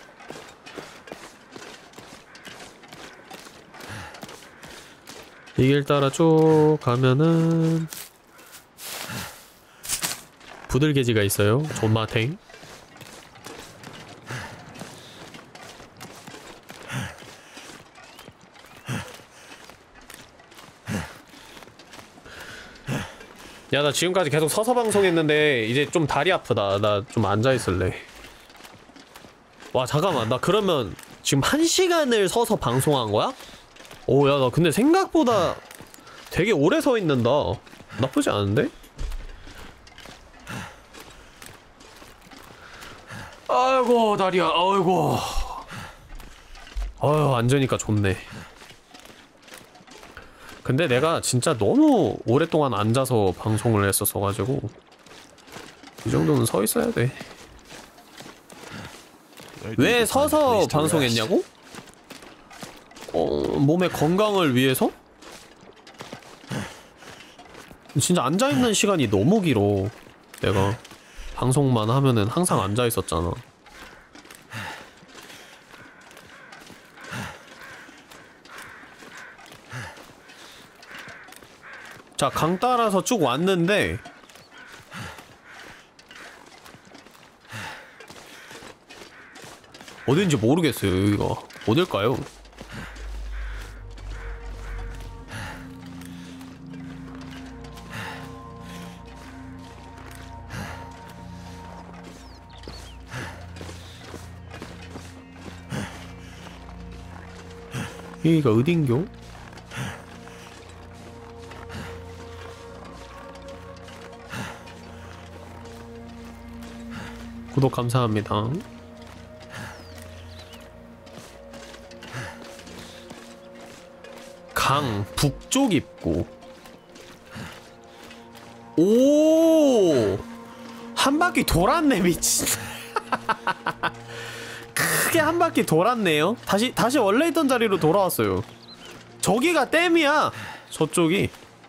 이 길 따라 쭉 가면은 부들개지가 있어요. 존마탱. 야, 나 지금까지 계속 서서 방송했는데 이제 좀 다리 아프다. 나 좀 앉아있을래. 와, 잠깐만. 나 그러면 지금 한 시간을 서서 방송한 거야? 오, 야, 나 근데 생각보다 되게 오래 서 있는다. 나쁘지 않은데? 아이고, 다리야. 아이고. 아유, 앉으니까 좋네. 근데 내가 진짜 너무 오랫동안 앉아서 방송을 했었어가지고 이 정도는 서 있어야 돼. 왜 서서 방송했냐고? 어, 몸의 건강을 위해서? 진짜 앉아있는 시간이 너무 길어. 내가 방송만 하면은 항상 앉아있었잖아. 자, 강 따라서 쭉 왔는데 어딘지 모르겠어요. 여기가 어딜까요? 여기가 어딘겨? 구독 감사합니다. 강 북쪽 입구. 오! 한 바퀴 돌았네, 미친. 크게 한 바퀴 돌았네요. 다시 다시 원래 있던 자리로 돌아왔어요. 저기가 댐이야. 저쪽이.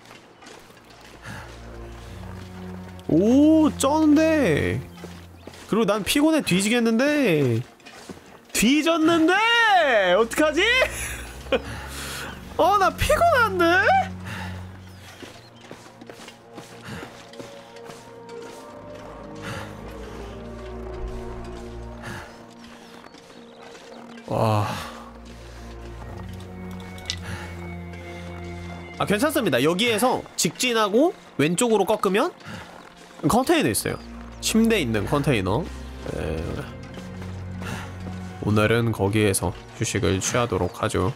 오, 쩌는데. 그리고 난 피곤해 뒤지겠는데. 뒤졌는데. 어떡하지? 어, 나 피곤한데? 와. 아, 괜찮습니다. 여기에서 직진하고 왼쪽으로 꺾으면 컨테이너 있어요. 침대 있는 컨테이너. 에... 오늘은 거기에서 휴식을 취하도록 하죠.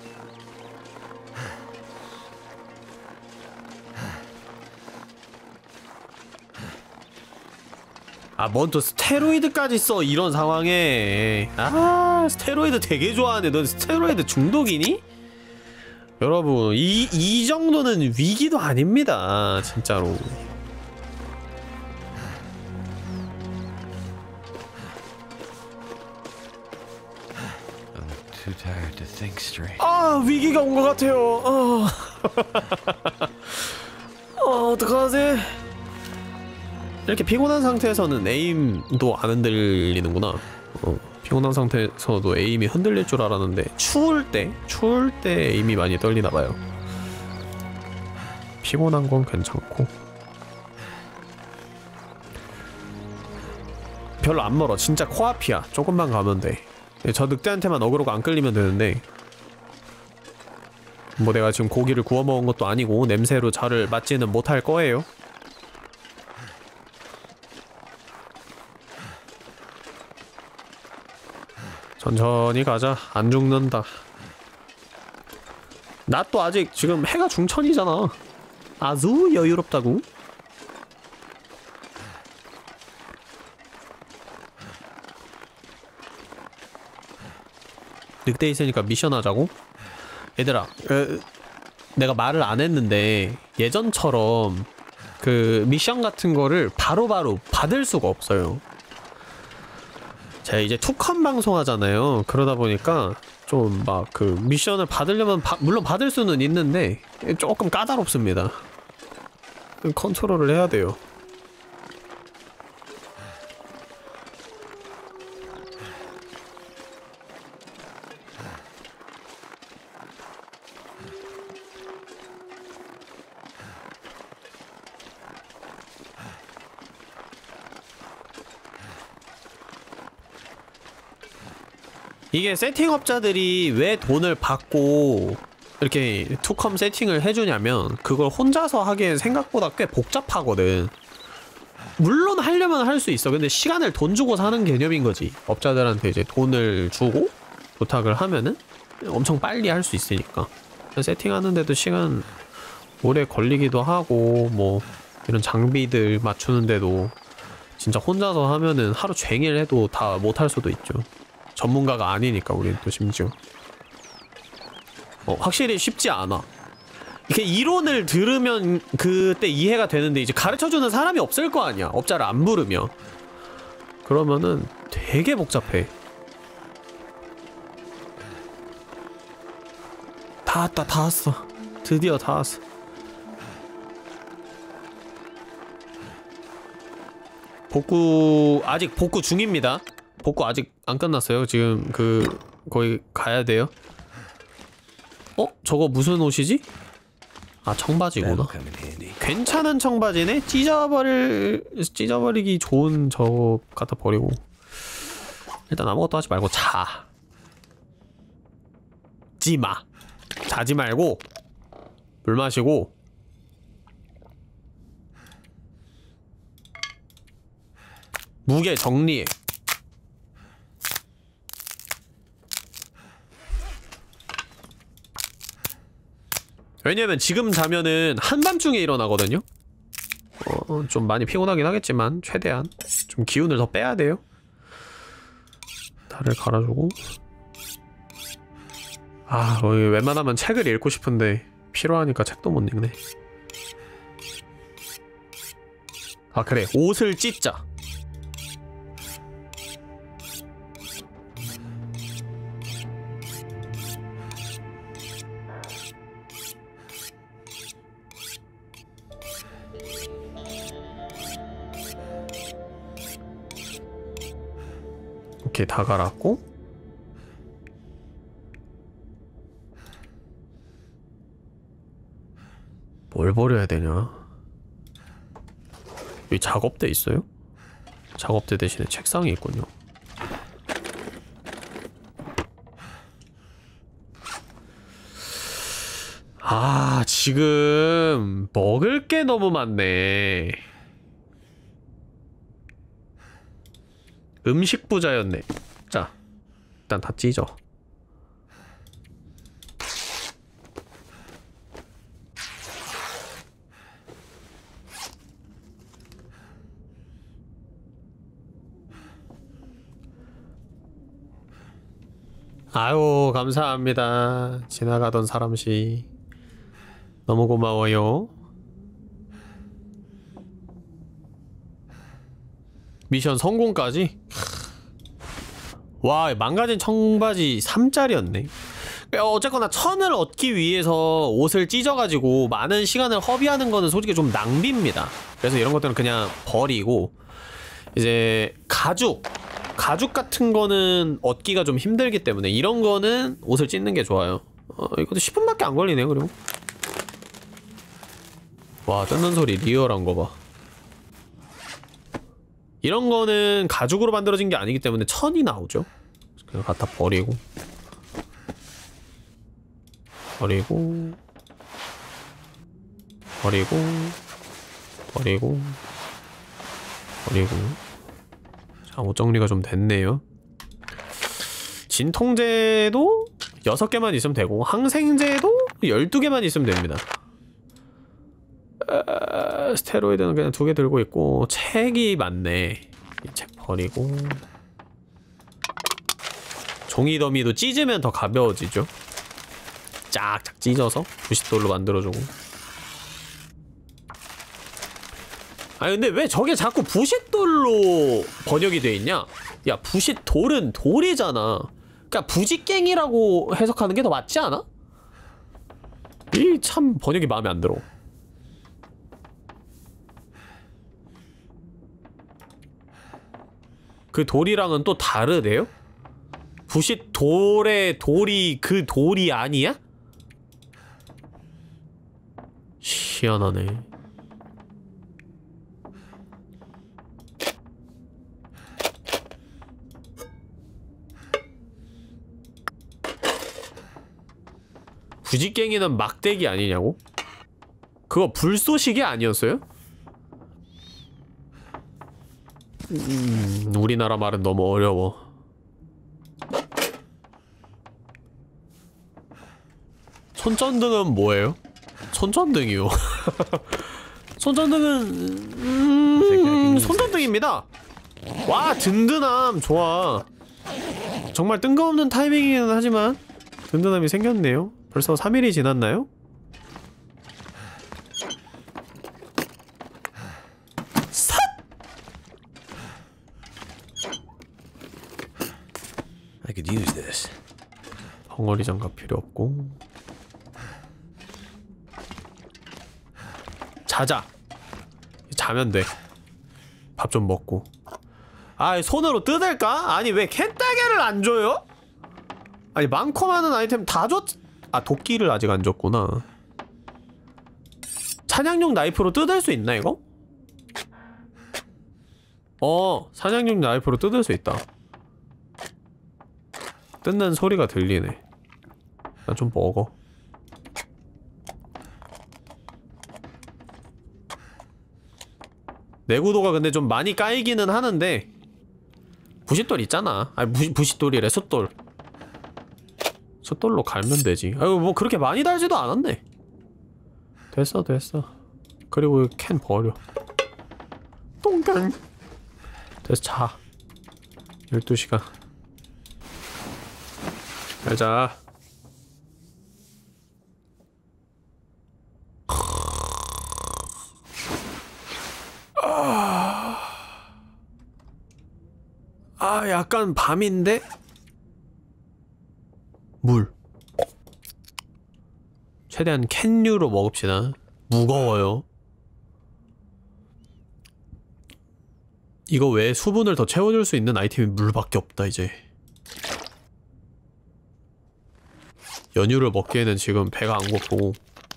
아, 뭔 또 스테로이드까지 써, 이런 상황에. 아, 스테로이드 되게 좋아하네. 넌 스테로이드 중독이니? 여러분, 이, 이 정도는 위기도 아닙니다. 진짜로. 아, 위기가 온 것 같아요. 어. 어, 어떡하지? 이렇게 피곤한 상태에서는 에임도 안 흔들리는구나. 어, 피곤한 상태에서도 에임이 흔들릴 줄 알았는데 추울 때, 추울 때 에임이 많이 떨리나봐요. 피곤한 건 괜찮고 별로 안 멀어. 진짜 코앞이야. 조금만 가면 돼. 저 늑대한테만 어그로가 안 끌리면 되는데, 뭐 내가 지금 고기를 구워 먹은 것도 아니고 냄새로 저를 맞지는 못할 거예요. 천천히 가자. 안 죽는다. 나 또 아직 지금 해가 중천이잖아. 아주 여유롭다고. 늑대 있으니까 미션 하자고? 얘들아, 그, 내가 말을 안 했는데 예전처럼 그 미션 같은 거를 바로바로 받을 수가 없어요. 제가 이제 투컴 방송하잖아요. 그러다 보니까 좀 막 그 미션을 받으려면 바, 물론 받을 수는 있는데 조금 까다롭습니다. 컨트롤을 해야 돼요. 이게 세팅업자들이 왜 돈을 받고 이렇게 투컴 세팅을 해주냐면 그걸 혼자서 하기엔 생각보다 꽤 복잡하거든. 물론 하려면 할 수 있어. 근데 시간을 돈 주고 사는 개념인 거지. 업자들한테 이제 돈을 주고 부탁을 하면은 엄청 빨리 할 수 있으니까. 세팅하는데도 시간 오래 걸리기도 하고, 뭐 이런 장비들 맞추는데도 진짜 혼자서 하면은 하루 종일 해도 다 못할 수도 있죠. 전문가가 아니니까 우린 또 심지어. 어, 확실히 쉽지 않아. 이렇게 이론을 들으면 그때 이해가 되는데 이제 가르쳐주는 사람이 없을 거 아니야. 업자를 안 부르면. 그러면은 되게 복잡해. 다 왔다, 다 왔어. 드디어 다 왔어. 복구 아직 복구 중입니다. 복구 아직 안 끝났어요. 지금 그 거의 가야 돼요. 어? 저거 무슨 옷이지? 아, 청바지구나. That'll come in handy. 괜찮은 청바지네? 찢어버릴... 찢어버리기 좋은 저거 갖다 버리고 일단 아무것도 하지 말고 자. 지마. 자지 말고 물 마시고 무게 정리해. 왜냐면 지금 자면은 한밤중에 일어나거든요? 어, 좀 많이 피곤하긴 하겠지만 최대한 좀 기운을 더 빼야 돼요. 달을 갈아주고. 아, 어, 웬만하면 책을 읽고 싶은데 필요하니까 책도 못 읽네. 아, 그래. 옷을 찢자. 오케이, 다 갈았고. 뭘 버려야 되냐? 여기 작업대 있어요? 작업대 대신에 책상이 있군요. 아, 지금 먹을 게 너무 많네. 음식 부자였네. 자, 일단 다 찢어. 아유, 감사합니다. 지나가던 사람씨 너무 고마워요. 미션 성공까지? 와, 망가진 청바지 삼 짜리였네. 어쨌거나 천을 얻기 위해서 옷을 찢어가지고 많은 시간을 허비하는 거는 솔직히 좀 낭비입니다. 그래서 이런 것들은 그냥 버리고, 이제 가죽 가죽 같은 거는 얻기가 좀 힘들기 때문에 이런 거는 옷을 찢는 게 좋아요. 어, 이것도 십 분밖에 안 걸리네요. 그리고 와, 뜯는 소리 리얼한 거 봐. 이런 거는 가죽으로 만들어진 게 아니기 때문에 천이 나오죠. 그냥 갖다 버리고 버리고 버리고 버리고 버리고. 자, 옷 정리가 좀 됐네요. 진통제도 여섯 개만 있으면 되고 항생제도 열두 개만 있으면 됩니다. 아, 스테로이드는 그냥 두 개 들고 있고 책이 많네. 이 책 버리고 종이 더미도 찢으면 더 가벼워지죠. 쫙쫙 찢어서 부싯돌로 만들어주고. 아니 근데 왜 저게 자꾸 부싯돌로 번역이 돼 있냐? 야, 부싯돌은 돌이잖아. 그니까 부직갱이라고 해석하는 게 더 맞지 않아? 이 참 번역이 마음에 안 들어. 그 돌이랑은 또 다르대요? 부싯돌의 돌이 그 돌이 아니야? 희한하네. 부직갱이는 막대기 아니냐고? 그거 불쏘시개 아니었어요? 음, 우리나라 말은 너무 어려워. 손전등은 뭐예요? 손전등이요. 손전등은 음, 손전등입니다. 와, 든든함 좋아. 정말 뜬금없는 타이밍이긴 하지만 든든함이 생겼네요. 벌써 삼 일이 지났나요? 삿! I could use this. 벙어리 장갑 필요 없고. 자자. 자면 돼. 밥 좀 먹고. 아, 손으로 뜯을까? 아니 왜 캔따개를 안 줘요? 아니 많고 많은 아이템 다 줬... 아, 도끼를 아직 안 줬구나. 사냥용 나이프로 뜯을 수 있나 이거? 어, 사냥용 나이프로 뜯을 수 있다. 뜯는 소리가 들리네. 나 좀 먹어. 내구도가 근데 좀 많이 까이기는 하는데 부싯돌 있잖아. 아니 부시, 부싯돌이래. 숫돌. 숫돌로 갈면 되지. 아유 뭐 그렇게 많이 달지도 않았네. 됐어 됐어. 그리고 캔 버려. 똥강. 됐어 자. 열두 시간 잘자. 아... 아 약간 밤인데? 물 최대한 캔류로 먹읍시다. 무거워요. 이거 외에 수분을 더 채워줄 수 있는 아이템이 물밖에 없다 이제. 연유를 먹기에는 지금 배가 안 고프고.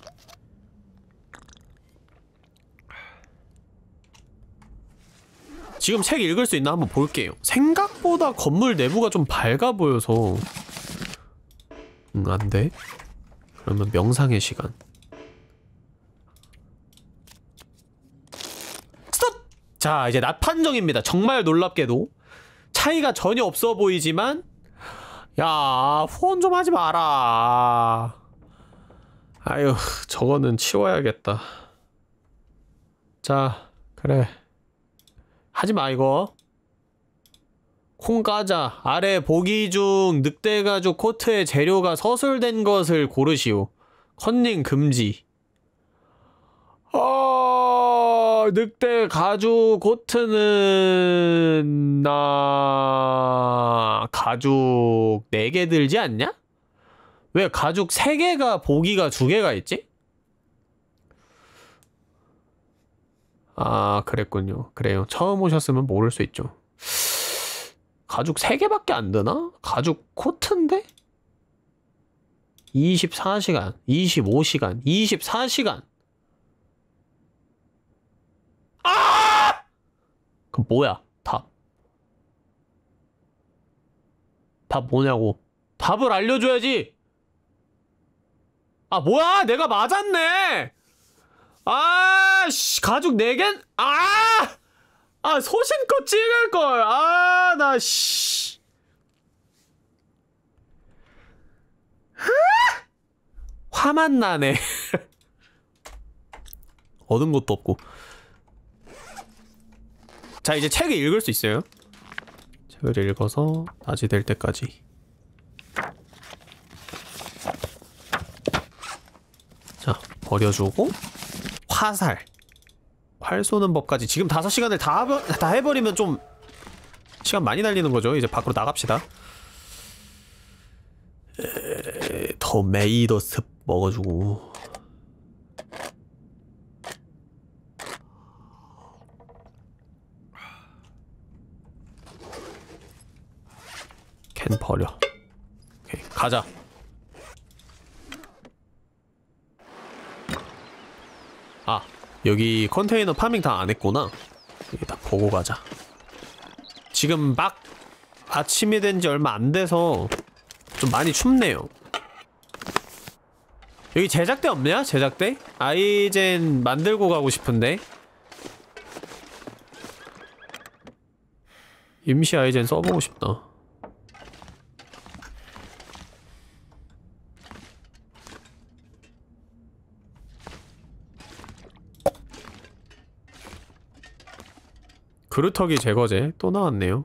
지금 책 읽을 수 있나 한번 볼게요. 생각보다 건물 내부가 좀 밝아 보여서. 응, 안 돼. 그러면 명상의 시간. 스톱! 자, 이제 낮 판정입니다. 정말 놀랍게도 차이가 전혀 없어 보이지만 야, 후원 좀 하지 마라. 아유, 저거는 치워야겠다. 자, 그래. 하지마 이거. 콩과자 아래 보기 중 늑대 가죽 코트의 재료가 서술된 것을 고르시오. 컨닝 금지. 아, 늑대 가죽 코트는 나 가죽 네 개 들지 않냐? 왜 가죽 세 개가 보기가 두 개가 있지? 아, 그랬군요. 그래요. 처음 오셨으면 모를 수 있죠. 가죽 세 개밖에 안 되나? 가죽 코트인데? 이십사 시간, 이십오 시간, 이십사 시간. 아! 그럼 뭐야? 답. 답 뭐냐고. 답을 알려줘야지. 아, 뭐야? 내가 맞았네. 아, 씨, 가죽 네 개? 아! 아, 소신껏 찍을걸. 아, 나, 씨. 화만 나네. 얻은 것도 없고. 자, 이제 책을 읽을 수 있어요. 책을 읽어서 낮이 될 때까지. 자, 버려주고. 화살. 활 쏘는 법까지 지금 다섯 시간을 다, 다 해버리면 좀 시간 많이 날리는 거죠. 이제 밖으로 나갑시다. 에... 토메이도 습 먹어주고. 캔 버려. 오케이, 가자. 아, 여기 컨테이너 파밍 다 안 했구나. 여기 다 보고 가자. 지금 막 아침이 된 지 얼마 안 돼서 좀 많이 춥네요. 여기 제작대 없냐? 제작대? 아이젠 만들고 가고 싶은데. 임시 아이젠 써보고 싶다. 그루터기 제거제 또 나왔네요.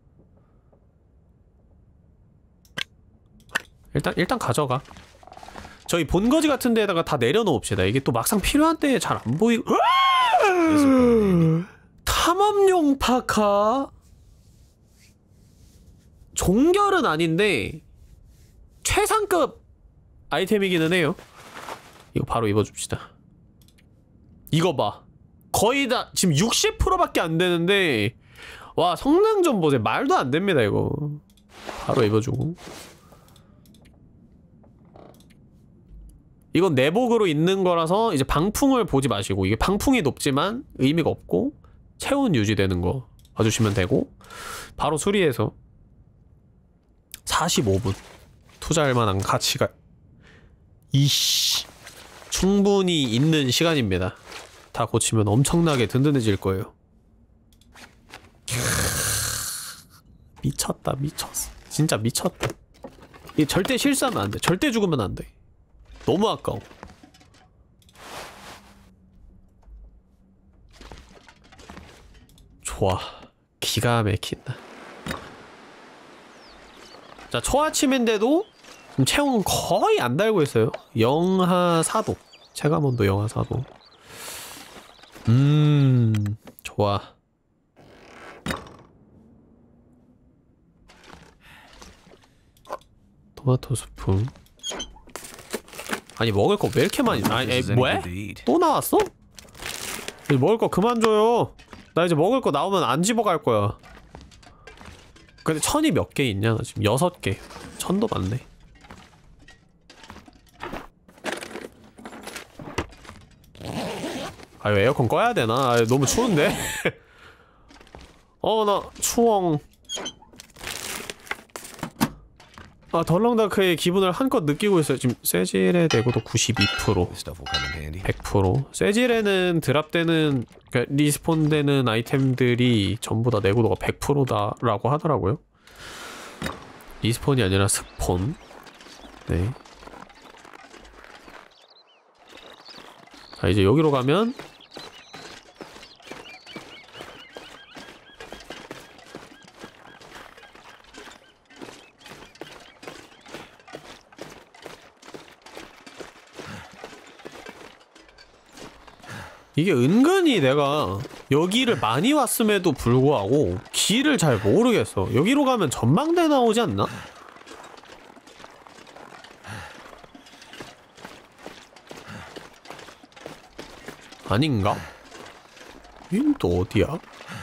일단 일단 가져가. 저희 본거지 같은 데다가 다 내려놓읍시다. 이게 또 막상 필요한 때에 잘 안 보이고. 탐험용 파카. 종결은 아닌데 최상급 아이템이기는 해요. 이거 바로 입어줍시다. 이거 봐. 거의 다 지금 육십 퍼센트밖에 안 되는데 와, 성능 좀 보세요. 말도 안 됩니다 이거. 바로 입어주고. 이건 내복으로 있는 거라서 이제 방풍을 보지 마시고, 이게 방풍이 높지만 의미가 없고 체온 유지되는 거 봐주시면 되고, 바로 수리해서 사십오 분 투자할 만한 가치가 이씨 충분히 있는 시간입니다. 다 고치면 엄청나게 든든해질 거예요. 미쳤다 미쳤어. 진짜 미쳤다. 이 절대 실수하면 안 돼. 절대 죽으면 안 돼. 너무 아까워. 좋아. 기가 막힌다. 자, 초아침인데도 지금 체온은 거의 안 달고 있어요. 영하 사 도. 체감온도 영하 사 도. 음, 좋아. 토마토 스프. 아니 먹을 거 왜 이렇게 많이? 아니 에, 뭐야? 또 나왔어? 이제 먹을 거 그만 줘요. 나 이제 먹을 거 나오면 안 집어갈 거야. 근데 천이 몇 개 있냐? 나 지금 여섯 개. 천도 많네. 아유 에어컨 꺼야 되나? 아유, 너무 추운데? 어 나 추워. 아 덜렁다크의 기분을 한껏 느끼고 있어요. 지금 세질의 내구도 구십이 퍼센트 백 퍼센트 세질에는 드랍되는 그러니까 리스폰되는 아이템들이 전부 다 내구도가 백 퍼센트다 라고 하더라고요. 리스폰이 아니라 스폰. 네. 자 이제 여기로 가면 이게 은근히 내가 여기를 많이 왔음에도 불구하고 길을 잘 모르겠어. 여기로 가면 전망대 나오지 않나? 아닌가? 여긴 또 어디야?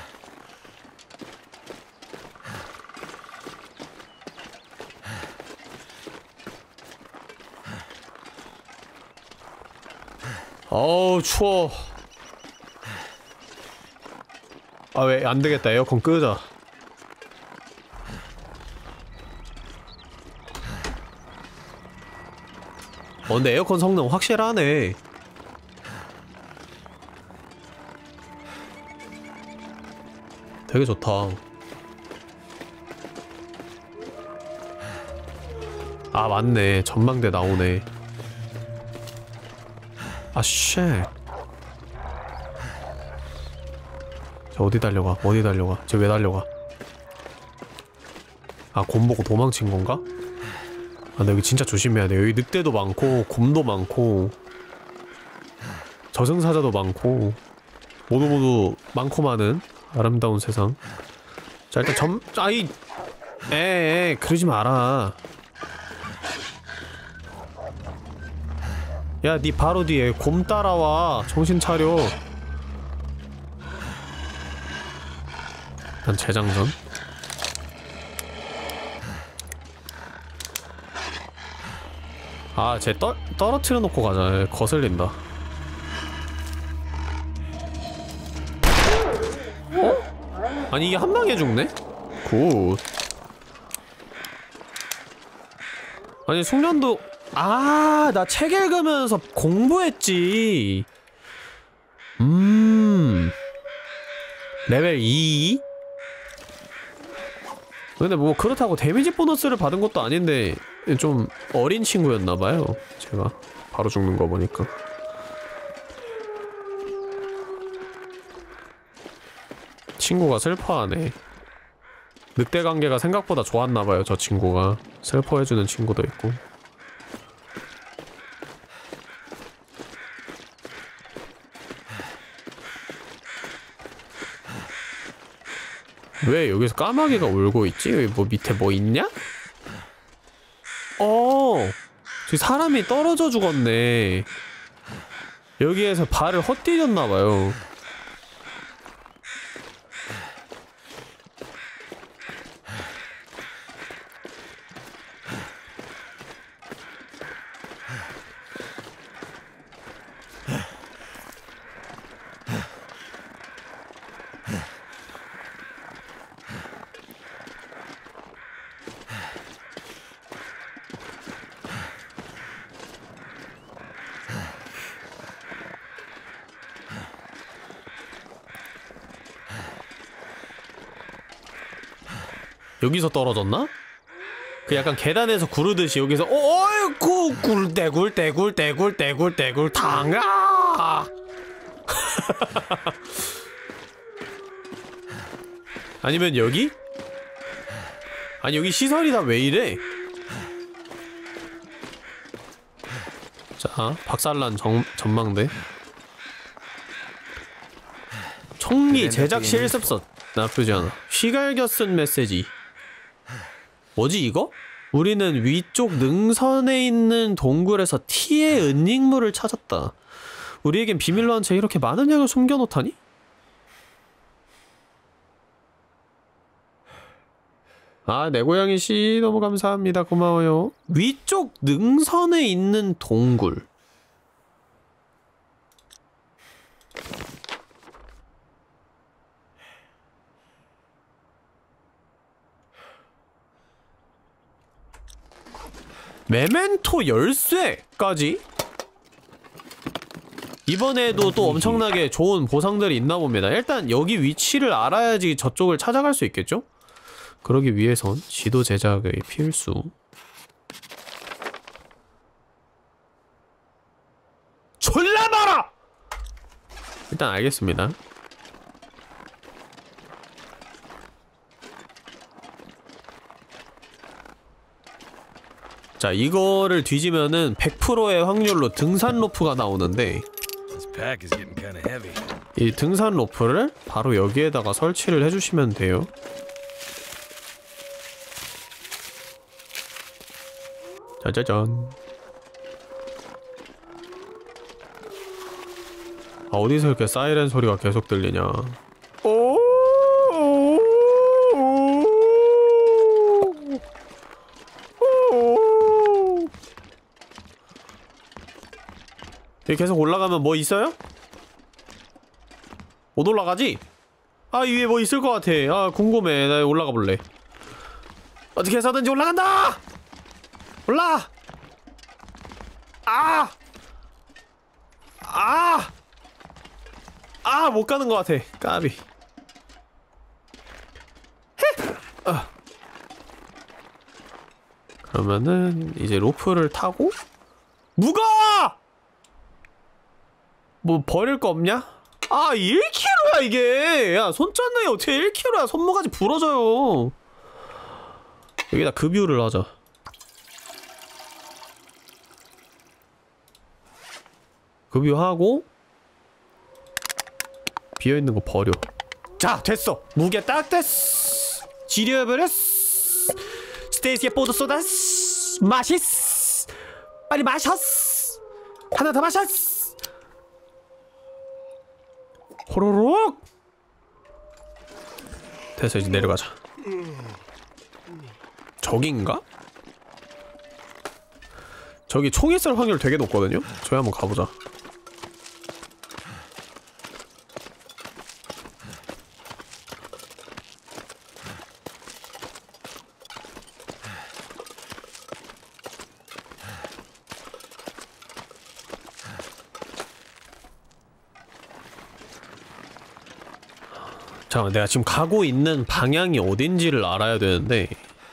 어우 추워. 아 왜 안되겠다. 에어컨 끄자. 어 근데 에어컨 성능 확실하네. 되게 좋다. 아 맞네. 전망대 나오네. 아 쉣. 저 어디 달려가? 어디 달려가? 쟤 왜 달려가? 아 곰 보고 도망친 건가? 아 근데 여기 진짜 조심해야 돼. 여기 늑대도 많고 곰도 많고 저승사자도 많고 모두 모두 많고 많은 아름다운 세상. 자 일단 점.. 아이! 에에 그러지 마라. 야 니 바로 뒤에 곰 따라와. 정신 차려. 난 재장전. 아 쟤 떠, 떨어뜨려 놓고 가자. 거슬린다. 어? 아니 이게 한 방에 죽네? 굿. 아니 숙련도 아, 나 책 읽으면서 공부했지. 음. 레벨 이? 근데 뭐 그렇다고 데미지 보너스를 받은 것도 아닌데 좀 어린 친구였나봐요. 제가 바로 죽는 거 보니까. 친구가 슬퍼하네. 늑대 관계가 생각보다 좋았나봐요. 저 친구가 슬퍼해주는 친구도 있고. 왜 여기서 까마귀가 울고 있지? 여기 뭐 밑에 뭐 있냐? 어, 저기 사람이 떨어져 죽었네. 여기에서 발을 헛디뎠나봐요. 여기서 떨어졌나? 그 약간 계단에서 구르듯이 여기서 어이구 굴대굴 대굴 대굴 대굴 대굴 당아. 아니면 여기? 아니 여기 시설이 다 왜 이래? 자, 박살난 정, 전망대. 총리 제작 실습서. 나쁘지 않아. 휘갈겨 쓴 메시지. 뭐지 이거? 우리는 위쪽 능선에 있는 동굴에서 T의 은닉물을 찾았다. 우리에겐 비밀로 한 채 이렇게 많은 양을 숨겨놓다니? 아, 내 고양이씨 너무 감사합니다. 고마워요. 위쪽 능선에 있는 동굴. 메멘토 열쇠까지? 이번에도 또 엄청나게 좋은 보상들이 있나 봅니다. 일단 여기 위치를 알아야지 저쪽을 찾아갈 수 있겠죠? 그러기 위해선 지도 제작의 필수. 졸라 많아! 일단 알겠습니다. 자, 이거를 뒤지면은 백 퍼센트의 확률로 등산 로프가 나오는데 이 등산 로프를 바로 여기에다가 설치를 해주시면 돼요. 짜자잔. 아, 어디서 이렇게 사이렌 소리가 계속 들리냐. 오 여기 계속 올라가면 뭐 있어요? 못 올라가지? 아, 이 위에 뭐 있을 것 같아. 아, 궁금해. 나 올라가 볼래. 어떻게 해서든지 올라간다! 올라! 아! 아! 아, 못 가는 것 같아. 까비. 헤! 아. 그러면은 이제 로프를 타고 무거워! 뭐 버릴 거 없냐? 아, 일 킬로그램야 이게. 야, 손전등이 어떻게 일 킬로그램야. 손모가지 부러져요. 여기다 급유를 하자. 급유하고 비어있는 거 버려. 자, 됐어. 무게 딱 됐어. 지려버렸어. 스테이시에 포도 쏟았어. 마시스. 빨리 마셨어. 하나 더 마셨어. 호로록. 됐어. 이제 내려가자. 저긴가? 저기 총 있을 확률 되게 높거든요? 저기 한번 가보자. 잠깐만, 내가 지금 가고 있는 방향이 어딘지를 알아야 되는데.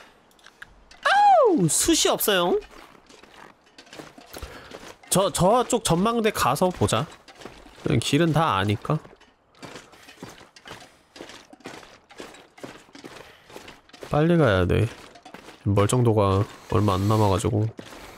아우! 숯이 없어요. 저, 저쪽 전망대 가서 보자. 길은 다 아니까. 빨리 가야 돼. 멀정도가 얼마 안 남아가지고.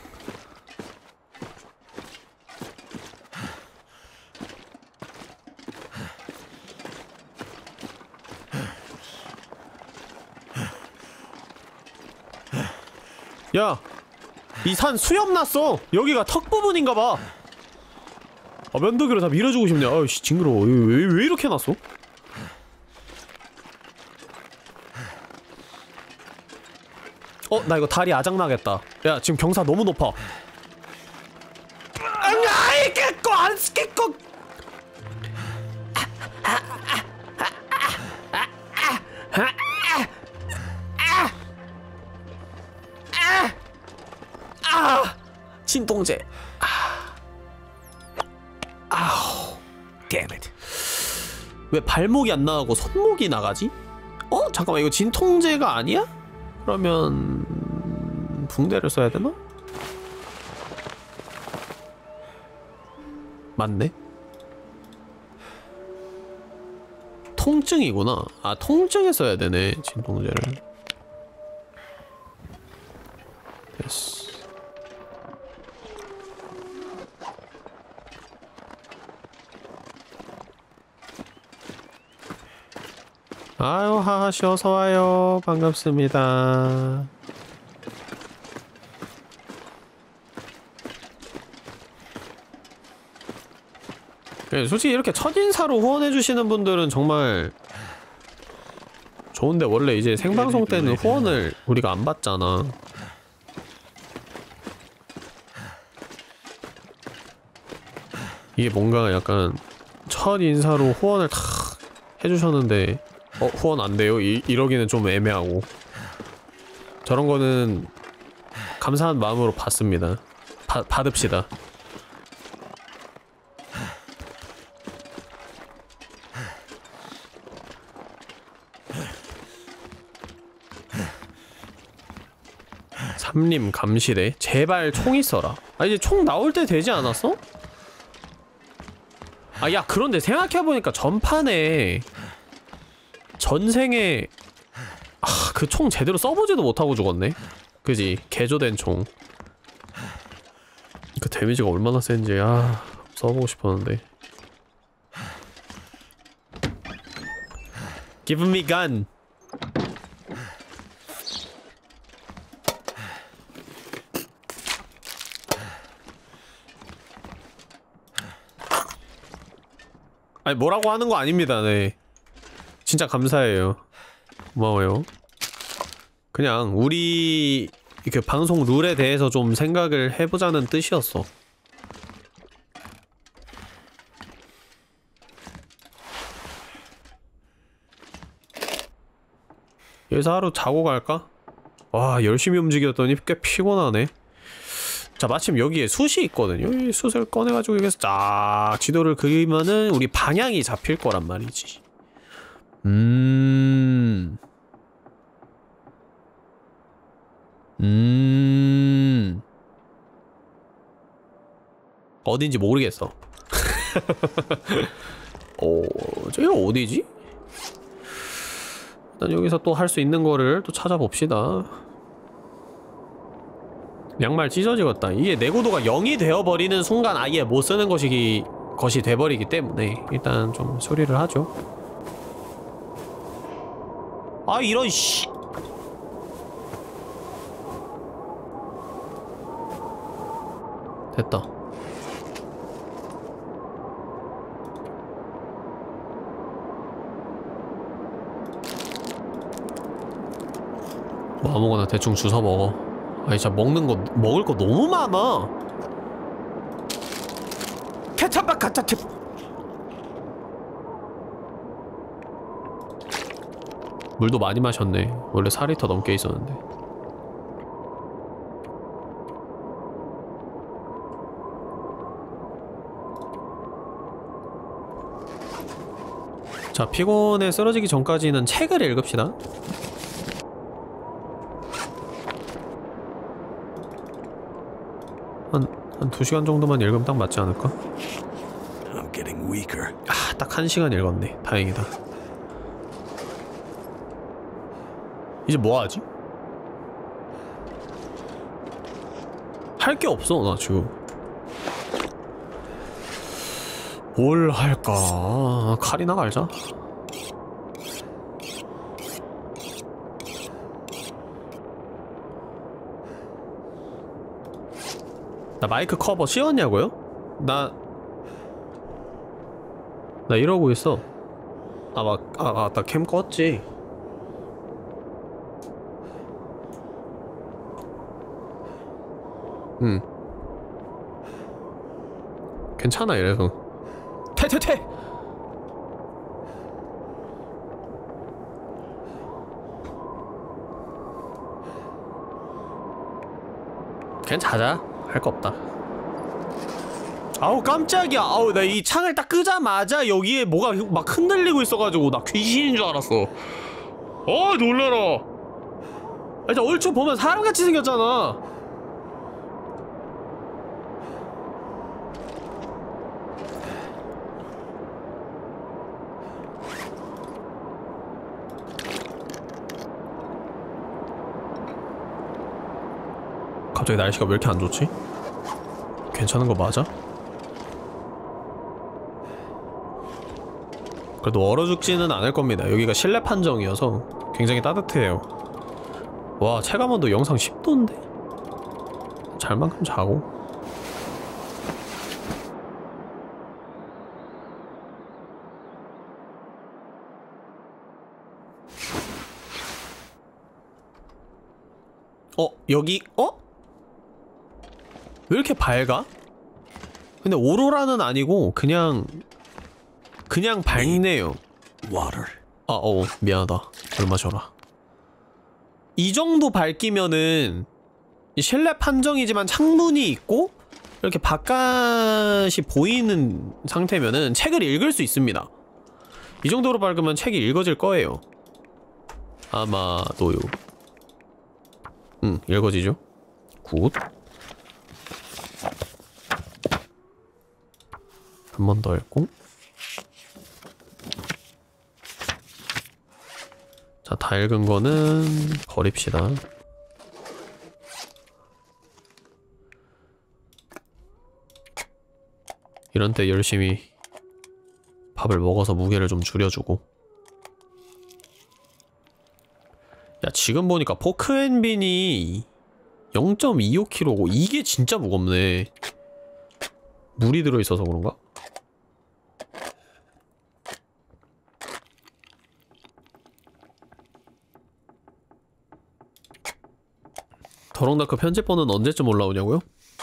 야! 이 산 수염 났어! 여기가 턱 부분인가봐! 아, 면도기로 다 밀어주고 싶네. 아이씨, 징그러워. 왜, 왜 이렇게 났어? 어, 나 이거 다리 아작나겠다. 야, 지금 경사 너무 높아. 아이, 깨꺼! 안 깨꺼! 진통제. 아. 아우. damn it. 왜 발목이 안 나가고 손목이 나가지? 어? 잠깐만, 이거 진통제가 아니야? 그러면 붕대를 써야 되나? 맞네. 통증이구나. 아, 통증에 써야 되네, 진통제를. 됐어. 아유, 하하씨 어서와요. 반갑습니다. 네, 솔직히 이렇게 첫인사로 후원해주시는 분들은 정말 좋은데, 원래 이제 생방송 때는 후원을 우리가 안 받잖아. 이게 뭔가 약간 첫인사로 후원을 탁 해주셨는데 어? 후원 안 돼요? 이, 이러기는 좀 애매하고, 저런 거는 감사한 마음으로 받습니다. 바, 받읍시다. 삼림 감시대? 제발 총 있어라. 아, 이제 총 나올 때 되지 않았어? 아, 야, 그런데 생각해보니까 전판에 전생에 아, 그 총 제대로 써보지도 못하고 죽었네. 그지? 개조된 총. 그 데미지가 얼마나 센지 아 써보고 싶었는데. Give me gun. 아니, 뭐라고 하는 거 아닙니다. 네, 진짜 감사해요. 고마워요. 그냥 우리 그 방송 룰에 대해서 좀 생각을 해보자는 뜻이었어. 여기서 하루 자고 갈까? 와, 열심히 움직였더니 꽤 피곤하네. 자, 마침 여기에 숯이 있거든요. 이 숯을 꺼내가지고 여기서 쫙 지도를 그리면은 우리 방향이 잡힐 거란 말이지. 음... 음... 어딘지 모르겠어. 어... 저기가 어디지? 일단 여기서 또 할 수 있는 거를 또 찾아봅시다. 양말 찢어지겠다. 이게 내구도가 영이 되어버리는 순간 아예 못쓰는 것이, 것이 돼버리기 때문에 일단 좀 수리를 하죠. 아, 이런 씨. 됐다. 뭐 아무거나 대충 주워 먹어. 아니, 진짜 먹는 거, 먹을 거 너무 많아. 케찹밥 가짜 팁. 물도 많이 마셨네. 원래 사 리터 넘게 있었는데. 자, 피곤에 쓰러지기 전까지는 책을 읽읍시다. 한, 한 두 시간 정도만 읽으면 딱 맞지 않을까? 아, 딱 한 시간 읽었네. 다행이다. 이제 뭐하지? 할 게 없어, 나 지금. 뭘 할까? 칼이나 갈자? 나 마이크 커버 씌웠냐고요? 나... 나 이러고 있어. 아, 막... 아, 아, 나 캠 껐지. 응. 괜찮아, 이래서. 퇴퇴퇴! 그냥 자자. 할 거 없다. 아우, 깜짝이야. 아우, 나 이 창을 딱 끄자마자 여기에 뭐가 막 흔들리고 있어가지고 나 귀신인 줄 알았어. 어, 놀라라. 진짜 얼추 보면 사람같이 생겼잖아. 갑자기 날씨가 왜 이렇게 안 좋지? 괜찮은 거 맞아? 그래도 얼어 죽지는 않을 겁니다. 여기가 실내 판정이어서 굉장히 따뜻해요. 와, 체감온도 영상 십 도인데? 잘만큼 자고. 어? 여기? 어? 왜 이렇게 밝아? 근데 오로라는 아니고 그냥 그냥 밝네요. Water. 아, 어, 미안하다. 물 마셔라. 이 정도 밝기면은 실내 판정이지만 창문이 있고 이렇게 바깥이 보이는 상태면은 책을 읽을 수 있습니다. 이 정도로 밝으면 책이 읽어질 거예요. 아마도요. 응, 읽어지죠? 굿. 한 번 더 읽고. 자, 다 읽은 거는 버립시다. 이런 때 열심히 밥을 먹어서 무게를 좀 줄여주고. 야, 지금 보니까 포크앤빈이 영 점 이오 킬로그램고 이게 진짜 무겁네. 물이 들어있어서 그런가? 더렁다크 편집본은 언제쯤 올라오냐고요?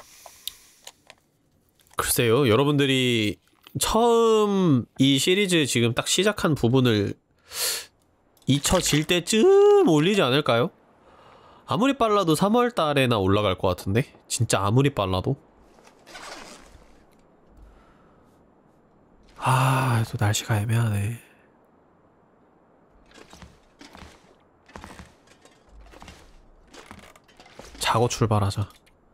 글쎄요, 여러분들이 처음 이 시리즈 지금 딱 시작한 부분을 잊혀질 때쯤 올리지 않을까요? 아무리 빨라도 삼월 달에나 올라갈 것 같은데? 진짜 아무리 빨라도? 아, 또 날씨가 애매하네. 자고 출발하자.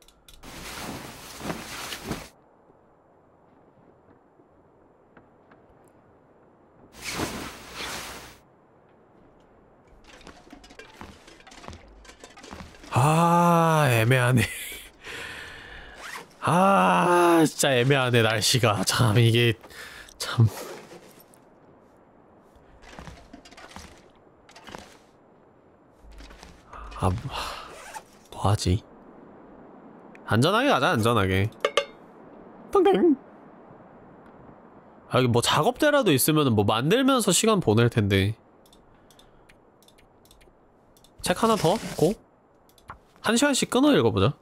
아, 애매하네. 아, 진짜 애매하네, 날씨가. 참, 이게, 참. 아, 뭐하지? 안전하게 가자, 안전하게. 땡땡. 아, 여기 뭐 작업대라도 있으면 뭐 만들면서 시간 보낼 텐데. 책 하나 더? 고? 한 시간씩 끊어 읽어보자.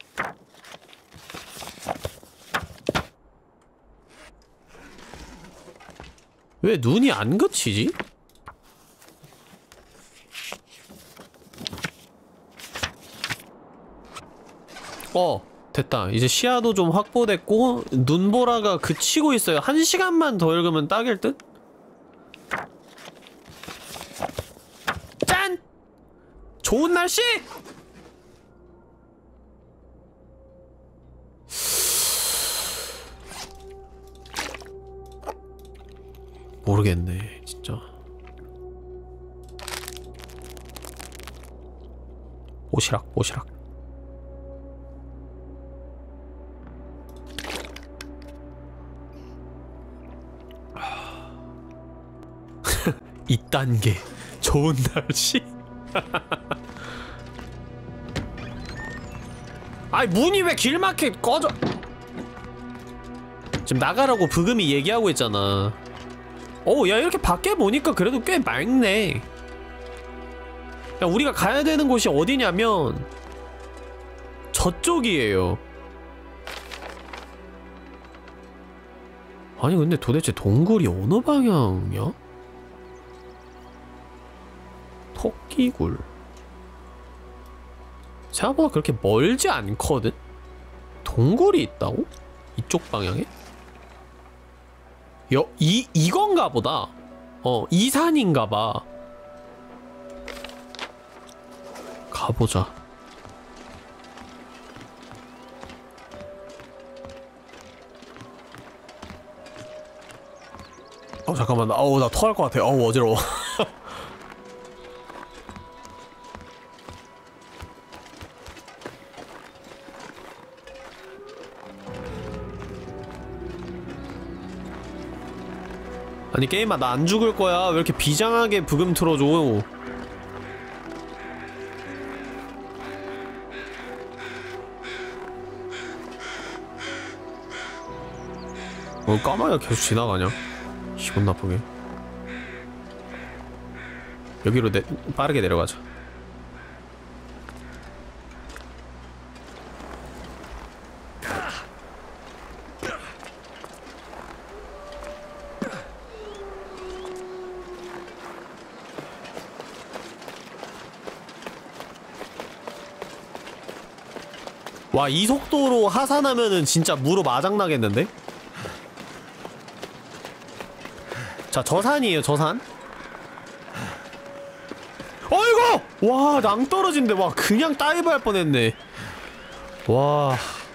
왜 눈이 안 그치지? 어, 됐다. 이제 시야도 좀 확보됐고 눈보라가 그치고 있어요. 한 시간만 더 읽으면 딱일 듯? 짠! 좋은 날씨! 모르겠네, 진짜. 오시락, 오시락. 이 단계 좋은 날씨? 아이, 문이 왜 길막해? 꺼져! 지금 나가라고 브금이 얘기하고 있잖아. 오, 야, 이렇게 밖에 보니까 그래도 꽤 맑네. 야, 우리가 가야 되는 곳이 어디냐면 저쪽이에요. 아니, 근데 도대체 동굴이 어느 방향이야? 토끼굴. 생각보다 그렇게 멀지 않거든? 동굴이 있다고? 이쪽 방향에? 여, 이, 이건가 보다. 어, 이 산인가 봐. 가보자. 어 잠깐만. 어우 나 토할 것 같아. 어우 어지러워. 아니 게임아 나 안 죽을 거야. 왜 이렇게 비장하게 부금 틀어줘. 어 까마귀가 계속 지나가냐? 기분 나쁘게. 여기로 내, 빠르게 내려가자. 와, 이 속도로 하산하면은 진짜 무릎 아작나겠는데? 자, 저 산이에요, 저 산. 어이구! 와, 낭 떨어진데. 와, 그냥 다이브 할 뻔했네. 와.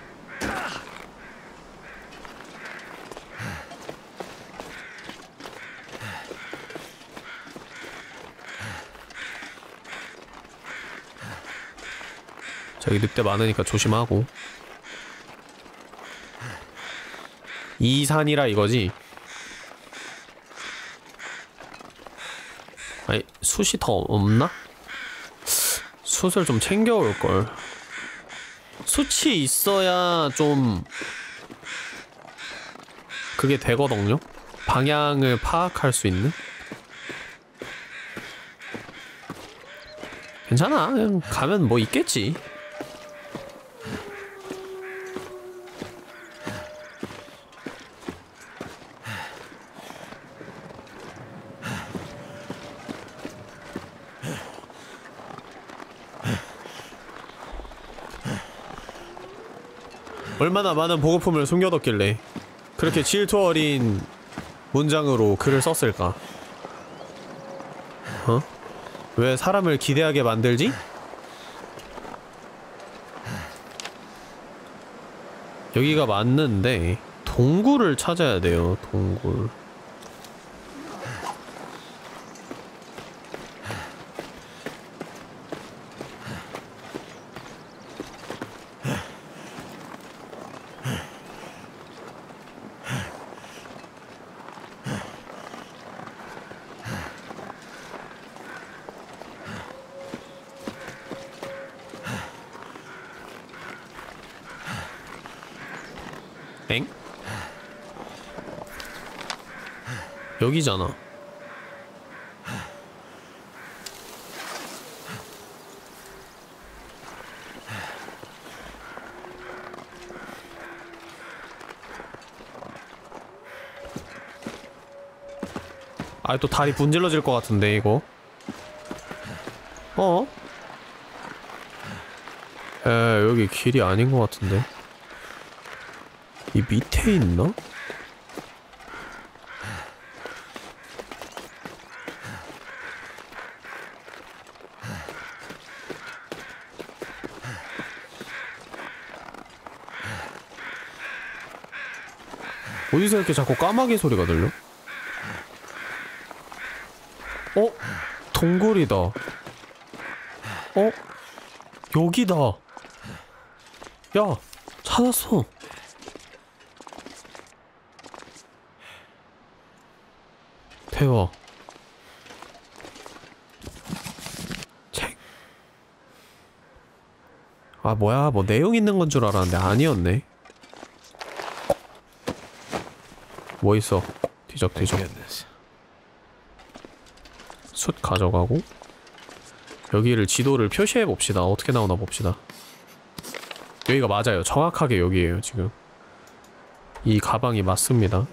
저기 늑대 많으니까 조심하고. 이 산이라 이거지? 아니 숯이 더 없나? 숯을 좀 챙겨올걸. 숯이 있어야 좀 그게 되거든요? 방향을 파악할 수 있는? 괜찮아, 그냥 가면 뭐 있겠지. 얼마나 많은 보급품을 숨겨뒀길래 그렇게 질투 어린 문장으로 글을 썼을까? 어? 왜 사람을 기대하게 만들지? 여기가 맞는데 동굴을 찾아야 돼요. 동굴. 엥? 여기잖아. 아, 또 다리 분질러질 것 같은데 이거. 어? 에, 여기 길이 아닌 것 같은데. 이 밑에 있나? 어디서 이렇게 자꾸 까마귀 소리가 들려? 어? 동굴이다. 어? 여기다. 야, 찾았어. 대박. 책. 아 뭐야, 뭐 내용 있는 건 줄 알았는데 아니었네. 뭐 있어? 뒤적뒤적. 숯 가져가고 여기를 지도를 표시해봅시다. 어떻게 나오나 봅시다. 여기가 맞아요. 정확하게 여기에요 지금. 이 가방이 맞습니다.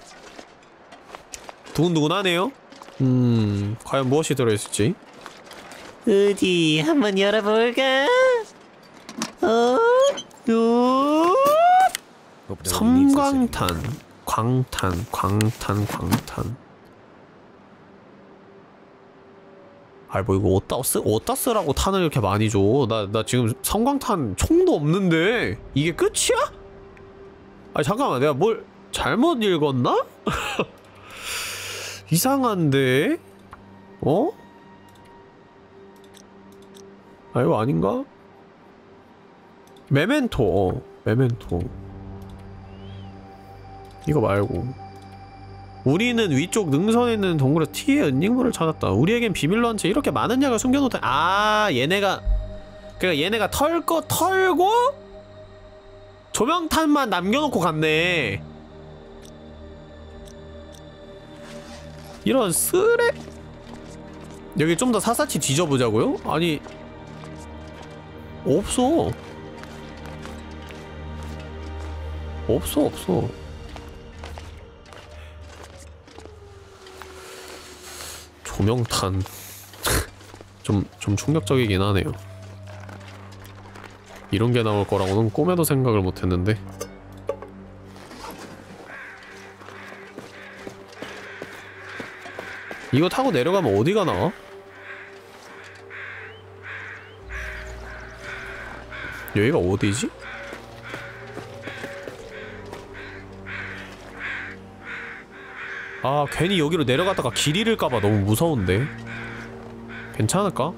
두근두근하네요? 음... 과연 무엇이 들어있을지? 어디 한번 열어볼까? 어? 요? 섬광탄, 광탄, 광탄, 광탄. 아이 뭐 이거 어디다 쓰 어디다 쓰라고 탄을 이렇게 많이 줘. 나 나 지금 성광탄 총도 없는데 이게 끝이야? 아 잠깐만 내가 뭘 잘못 읽었나? 이상한데? 어? 아 이거 아닌가? 메멘토 어 메멘토 이거 말고 우리는 위쪽 능선에 있는 동굴에서 T의 은닉물을 찾았다. 우리에겐 비밀로 한 채 이렇게 많은 약을 숨겨놓다. 아 얘네가 그니까 얘네가 털거 털고 조명탄만 남겨놓고 갔네. 이런 쓰레 여기 좀 더 사사치 뒤져보자고요? 아니 없어 없어 없어 조명탄 좀, 좀 충격적이긴 하네요. 이런 게 나올 거라고는 꿈에도 생각을 못했는데. 이거 타고 내려가면 어디가 나와? 여기가 어디지? 아 괜히 여기로 내려갔다가 길 잃을까봐 너무 무서운데. 괜찮을까?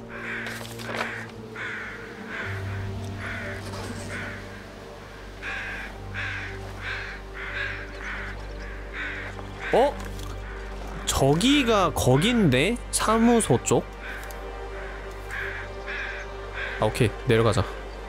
어? 저기가 거긴데? 사무소 쪽? 아 오케이 내려가자.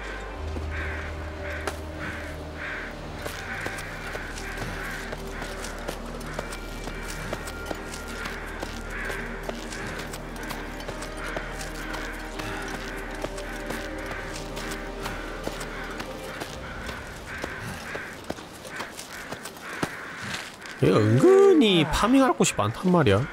얘가 은근히 파밍할 곳이 많단 말이야.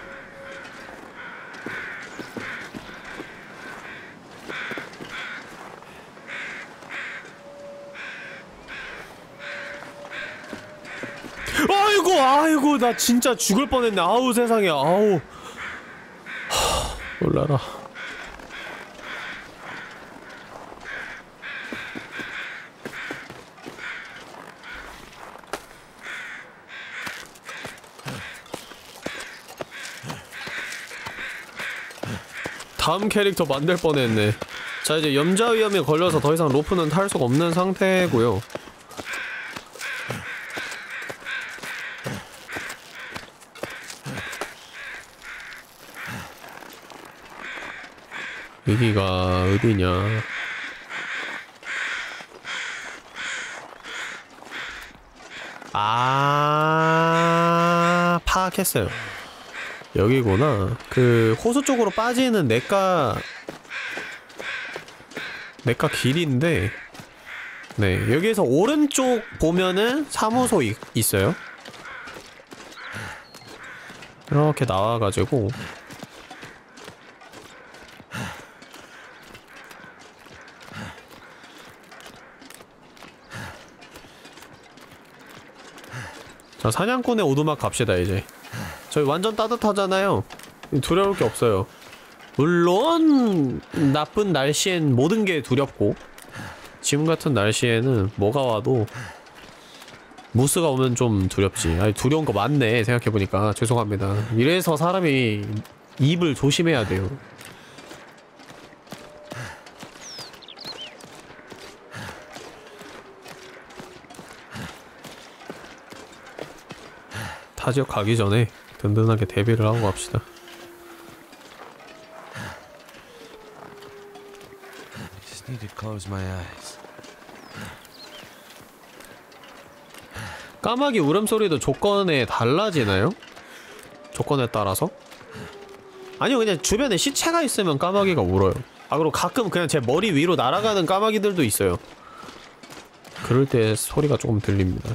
아이고 아이고 나 진짜 죽을 뻔했네. 아우 세상에 아우 하, 놀라라. 다음 캐릭터 만들 뻔했네. 자 이제 염자 위험에 걸려서 더 이상 로프는 탈 수가 없는 상태고요. 여기가 어디냐? 아 파악했어요. 여기구나. 그 호수 쪽으로 빠지는 냇가 냇가 길인데 네 여기에서 오른쪽 보면은 사무소 이, 있어요. 이렇게 나와가지고 자 사냥꾼의 오두막 갑시다. 이제 저희 완전 따뜻하잖아요. 두려울 게 없어요. 물론 나쁜 날씨엔 모든 게 두렵고 지금 같은 날씨에는 뭐가 와도 무스가 오면 좀 두렵지. 아니 두려운 거 많네 생각해보니까. 죄송합니다. 이래서 사람이 입을 조심해야 돼요. 타 지역 가기 전에 든든하게 대비를 하고 갑시다. 까마귀 울음소리도 조건에 달라지나요? 조건에 따라서? 아니요 그냥 주변에 시체가 있으면 까마귀가 울어요. 아 그리고 가끔 그냥 제 머리 위로 날아가는 까마귀들도 있어요. 그럴 때 소리가 조금 들립니다.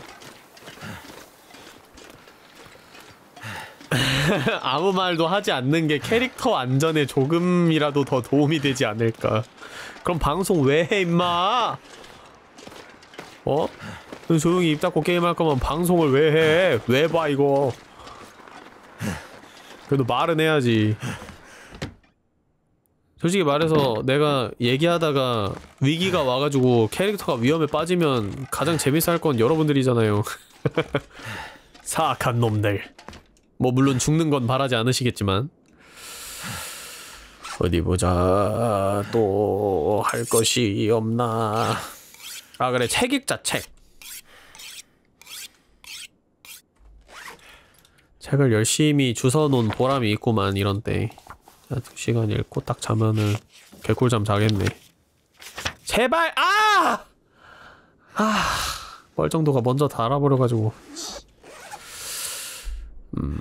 아무 말도 하지 않는 게 캐릭터 안전에 조금이라도 더 도움이 되지 않을까. 그럼 방송 왜 해 임마? 어? 조용히 입 닫고 게임할 거면 방송을 왜 해? 왜 봐 이거? 그래도 말은 해야지. 솔직히 말해서 내가 얘기하다가 위기가 와가지고 캐릭터가 위험에 빠지면 가장 재밌어 할 건 여러분들이잖아요. 사악한 놈들. 뭐 물론 죽는 건 바라지 않으시겠지만. 어디 보자. 또 할 것이 없나. 아 그래, 책 읽자. 책. 책을 열심히 주워놓은 보람이 있구만 이런 때. 두 시간 읽고 딱 자면은 개꿀잠 자겠네. 제발! 아! 아, 멀정도가 먼저 다 알아버려가지고. 음...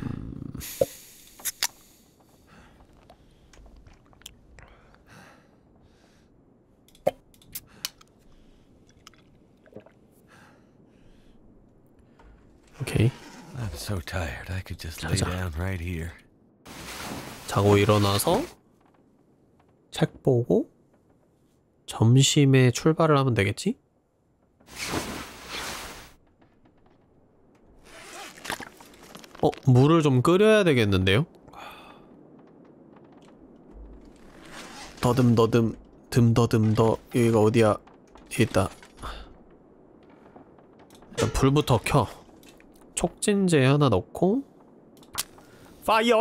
오케이. I'm so tired. I could just lay down right here. 자고 일어나서 책 보고 점심에 출발을 하면 되겠지? 어, 물을 좀 끓여야 되겠는데요? 더듬더듬 듬더듬더. 여기가 어디야? 여기 있다. 일단 불부터 켜. 촉진제 하나 넣고 파이어!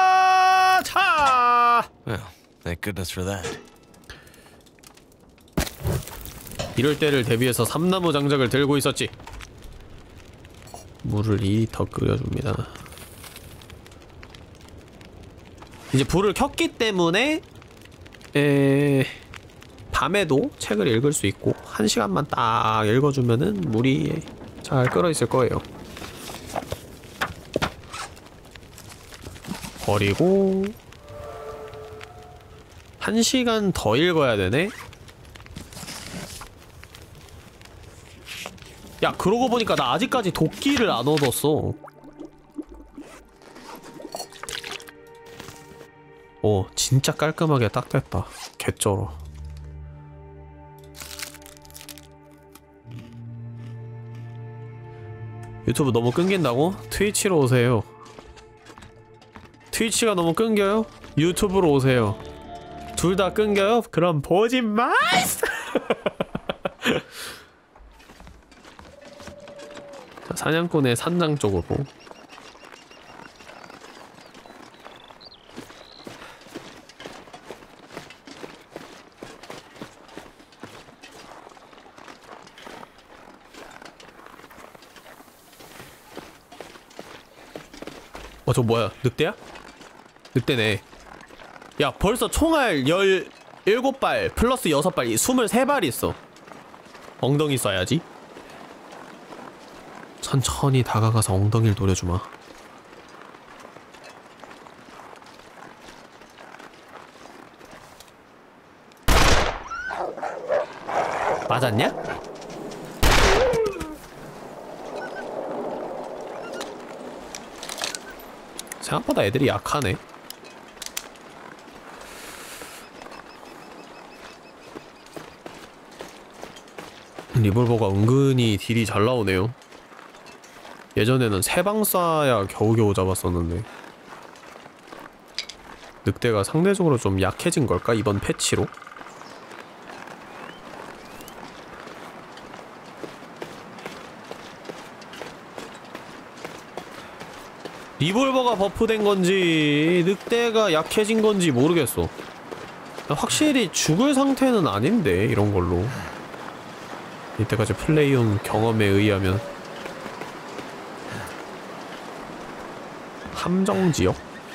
차! Well, thank goodness for that. 이럴 때를 대비해서 삼나무 장작을 들고 있었지. 물을 이 더 끓여줍니다. 이제 불을 켰기 때문에 에... 밤에도 책을 읽을 수 있고 한 시간만 딱 읽어주면은 물이 잘 끓어있을 거예요. 버리고 한 시간 더 읽어야 되네? 야, 그러고 보니까 나 아직까지 도끼를 안 얻었어. 오, 진짜 깔끔하게 딱 됐다. 개쩔어. 유튜브 너무 끊긴다고? 트위치로 오세요. 트위치가 너무 끊겨요? 유튜브로 오세요. 둘 다 끊겨요? 그럼 보지 마이스! 자, 사냥꾼의 산장 쪽으로. 어, 저 뭐야? 늑대야? 늑대네. 야, 벌써 총알 열일곱 발 플러스 여섯 발, 스물세 발 있어. 엉덩이 쏴야지. 천천히 다가가서 엉덩이를 노려주마. 맞았냐? 생각보다 애들이 약하네. 리볼버가 은근히 딜이 잘 나오네요. 예전에는 세 방 쏴야 겨우겨우 잡았었는데 늑대가 상대적으로 좀 약해진 걸까? 이번 패치로? 리볼버가 버프된 건지 늑대가 약해진 건지 모르겠어. 확실히 죽을 상태는 아닌데, 이런 걸로. 이때까지 플레이온 경험에 의하면. 함정지역?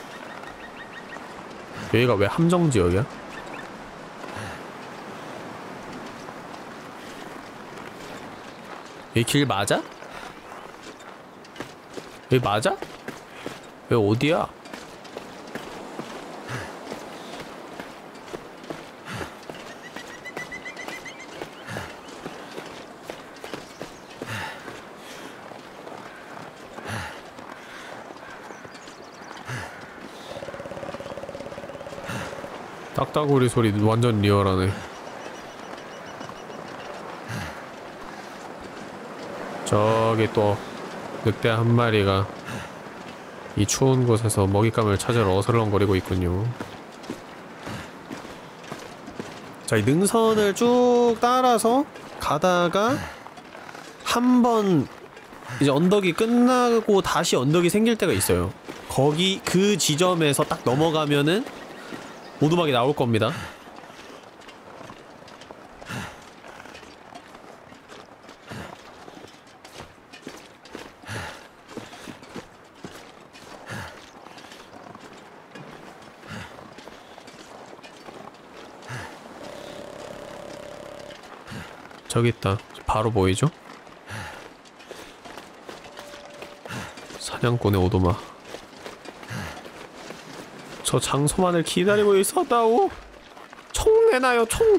여기가 왜 함정지역이야? 여기 길 맞아? 여기 맞아? 여기 어디야? 딱따구리 소리 완전 리얼하네. 저기 또 늑대 한 마리가 이 추운 곳에서 먹잇감을 찾으러 어슬렁거리고 있군요. 자, 이 능선을 쭉 따라서 가다가 한 번 이제 언덕이 끝나고 다시 언덕이 생길 때가 있어요. 거기 그 지점에서 딱 넘어가면은 오두막이 나올 겁니다. 저기 있다. 바로 보이죠? 사냥꾼의 오도마. 저 장소만을 기다리고 있었다오. 총 내놔요, 총.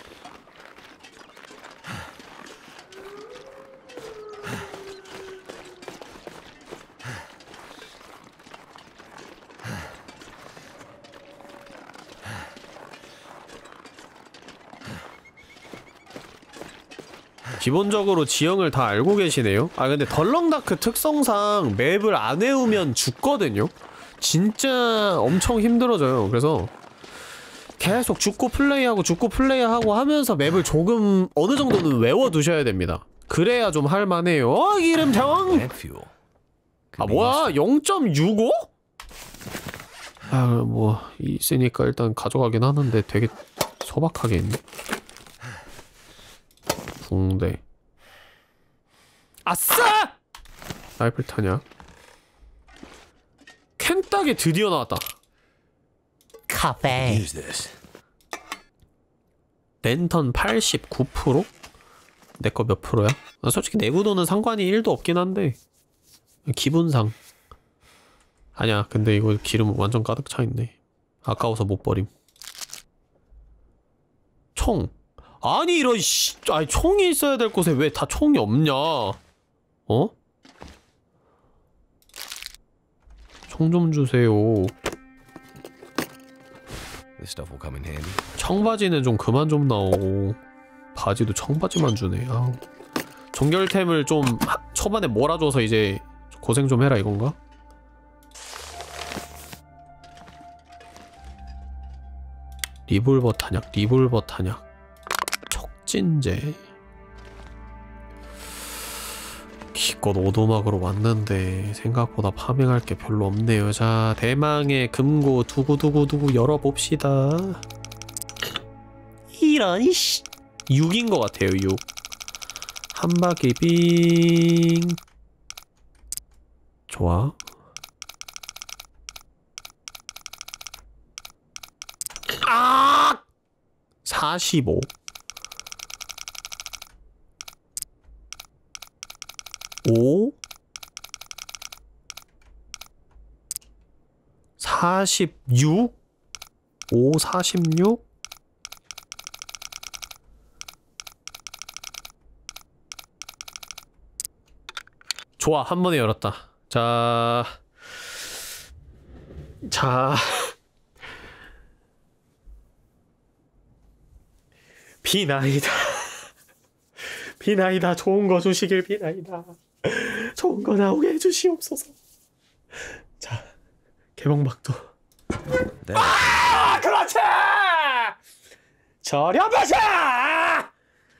기본적으로 지형을 다 알고 계시네요. 아 근데 덜렁다크 특성상 맵을 안 외우면 죽거든요. 진짜 엄청 힘들어져요. 그래서 계속 죽고 플레이하고 죽고 플레이하고 하면서 맵을 조금 어느 정도는 외워두셔야 됩니다. 그래야 좀 할만해요. 어, 기름병! 아 뭐야? 영 점 육오? 아 뭐 있으니까 일단 가져가긴 하는데 되게 소박하게 있네. 붕대. 아싸! 라이플 탄약. 캔딱이 드디어 나왔다. 카페. 랜턴 팔십구 퍼센트? 내 거 몇 프로야? 아, 솔직히 내구도는 상관이 일도 없긴 한데 기분상. 아니야 근데 이거 기름 완전 가득 차있네. 아까워서 못 버림. 총. 아니 이런 씨, 아니 총이 있어야 될 곳에 왜 다 총이 없냐? 어? 총 좀 주세요. 청바지는 좀 그만 좀 나오고 바지도 청바지만 주네. 아우. 종결템을 좀 하, 초반에 몰아줘서 이제 고생 좀 해라 이건가? 리볼버 탄약, 리볼버 탄약. 촉진제. 기껏 오도막으로 왔는데 생각보다 파밍할 게 별로 없네요. 자, 대망의 금고 두구두구두구 열어봅시다. 이런 씨. 육인 것 같아요, 육. 한 바퀴 빙. 좋아. 아! 사십오. 오. 사십육. 오, 사십육. 좋아, 한 번에 열었다. 자. 자. 비나이다. 비나이다. 좋은 거 주시길 비나이다. 좋은 거 나오게 해주시옵소서. 자, 개봉박도. 네. 아, 그렇지! 저렴하자!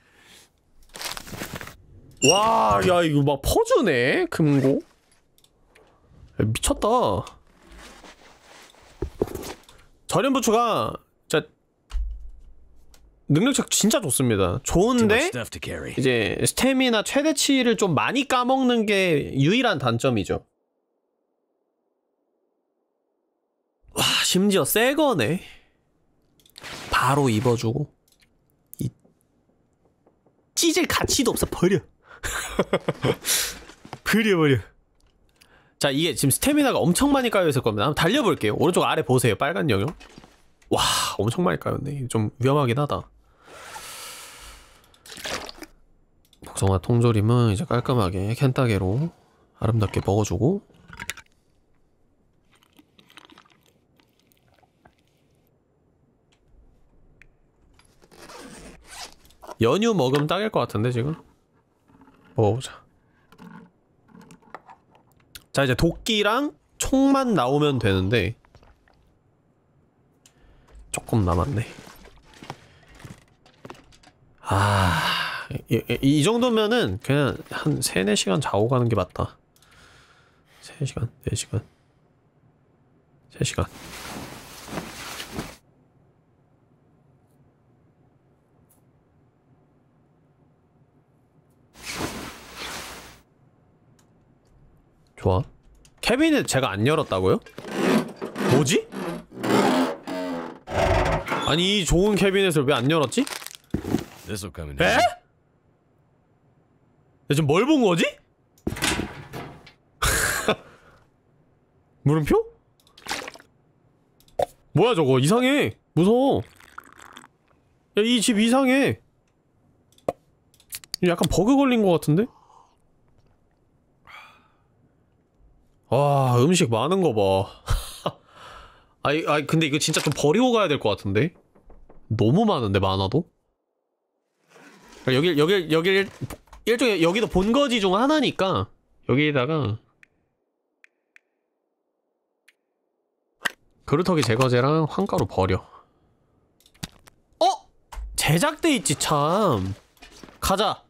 와, 야, 이거 막 퍼주네, 금고. 야, 미쳤다. 저렴 부추가 진짜 능력치 진짜 좋습니다. 좋은데 이제 스태미나 최대치를 좀 많이 까먹는 게 유일한 단점이죠. 와, 심지어 새거네. 바로 입어주고. 이 찢을 가치도 없어. 버려. 버려 버려. 자, 이게 지금 스태미나가 엄청 많이 까여있을 겁니다. 한번 달려볼게요. 오른쪽 아래 보세요. 빨간 영역. 와, 엄청 많이 까였네. 좀 위험하긴 하다. 복숭아 통조림은 이제 깔끔하게 캔따개로 아름답게 먹어주고. 연유 먹으면 딱일 것 같은데 지금? 먹어보자. 자, 이제 도끼랑 총만 나오면 되는데 조금 남았네. 아, 이, 이, 이 정도면은 그냥 한 세네 시간 자고 가는 게 맞다. 세 시간, 네 시간, 세 시간. 좋아. 캐비넷 제가 안 열었다고요? 뭐지? 아니 이 좋은 캐비넷을 왜 안 열었지? This'll come in 에? handy. 나 지금 뭘 본 거지? 물음표? 뭐야 저거 이상해. 무서워. 야 이 집 이상해. 약간 버그 걸린 것 같은데? 와 음식 많은 거 봐. 아이, 아이 근데 이거 진짜 좀 버리고 가야 될 것 같은데? 너무 많은데 많아도? 여길 여길 여길 일종의 여기도 본거지 중 하나니까 여기에다가 그루터기 제거제랑 황가루 버려. 어? 제작돼 있지 참. 가자.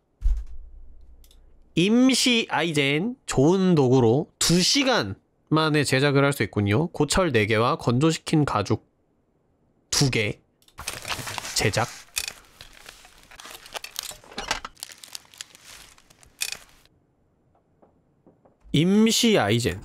임시 아이젠 좋은 도구로 두 시간 만에 제작을 할 수 있군요. 고철 네 개와 건조시킨 가죽 두 개 제작. 임시 아이젠.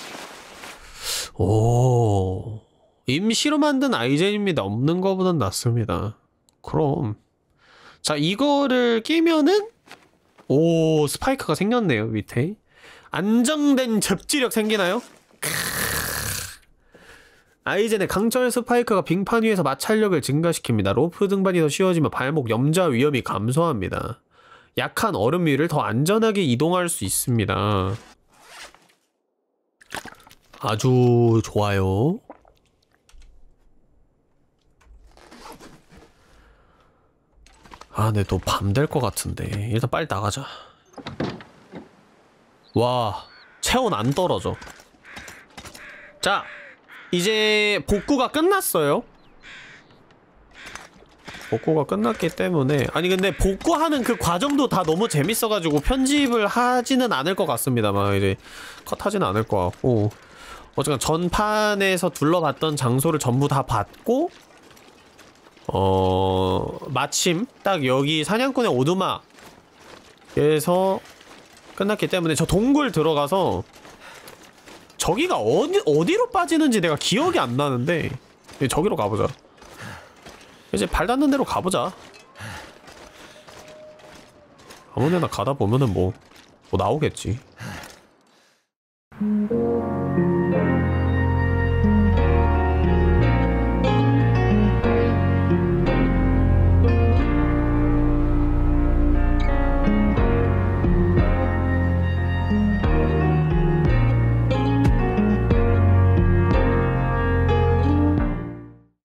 오, 임시로 만든 아이젠입니다. 없는 거보단 낫습니다. 그럼 자 이거를 끼면은 오 스파이크가 생겼네요. 밑에 안정된 접지력 생기나요? 크으. 아이젠의 강철 스파이크가 빙판 위에서 마찰력을 증가시킵니다. 로프 등반이 더 쉬워지며 발목 염좌 위험이 감소합니다. 약한 얼음 위를 더 안전하게 이동할 수 있습니다. 아주 좋아요. 아 근데 또 밤 될 것 같은데 일단 빨리 나가자. 와 체온 안 떨어져. 자 이제 복구가 끝났어요. 복구가 끝났기 때문에 아니 근데 복구하는 그 과정도 다 너무 재밌어가지고 편집을 하지는 않을 것 같습니다. 막 이제 컷하지는 않을 것 같고 어쨌든 전판에서 둘러봤던 장소를 전부 다 봤고 어... 마침 딱 여기 사냥꾼의 오두막에서 끝났기 때문에 저 동굴 들어가서 저기가 어디, 어디로 빠지는지 내가 기억이 안 나는데 저기로 가보자. 이제 발 닿는 대로 가보자. 아무데나 가다 보면은 뭐, 뭐 나오겠지.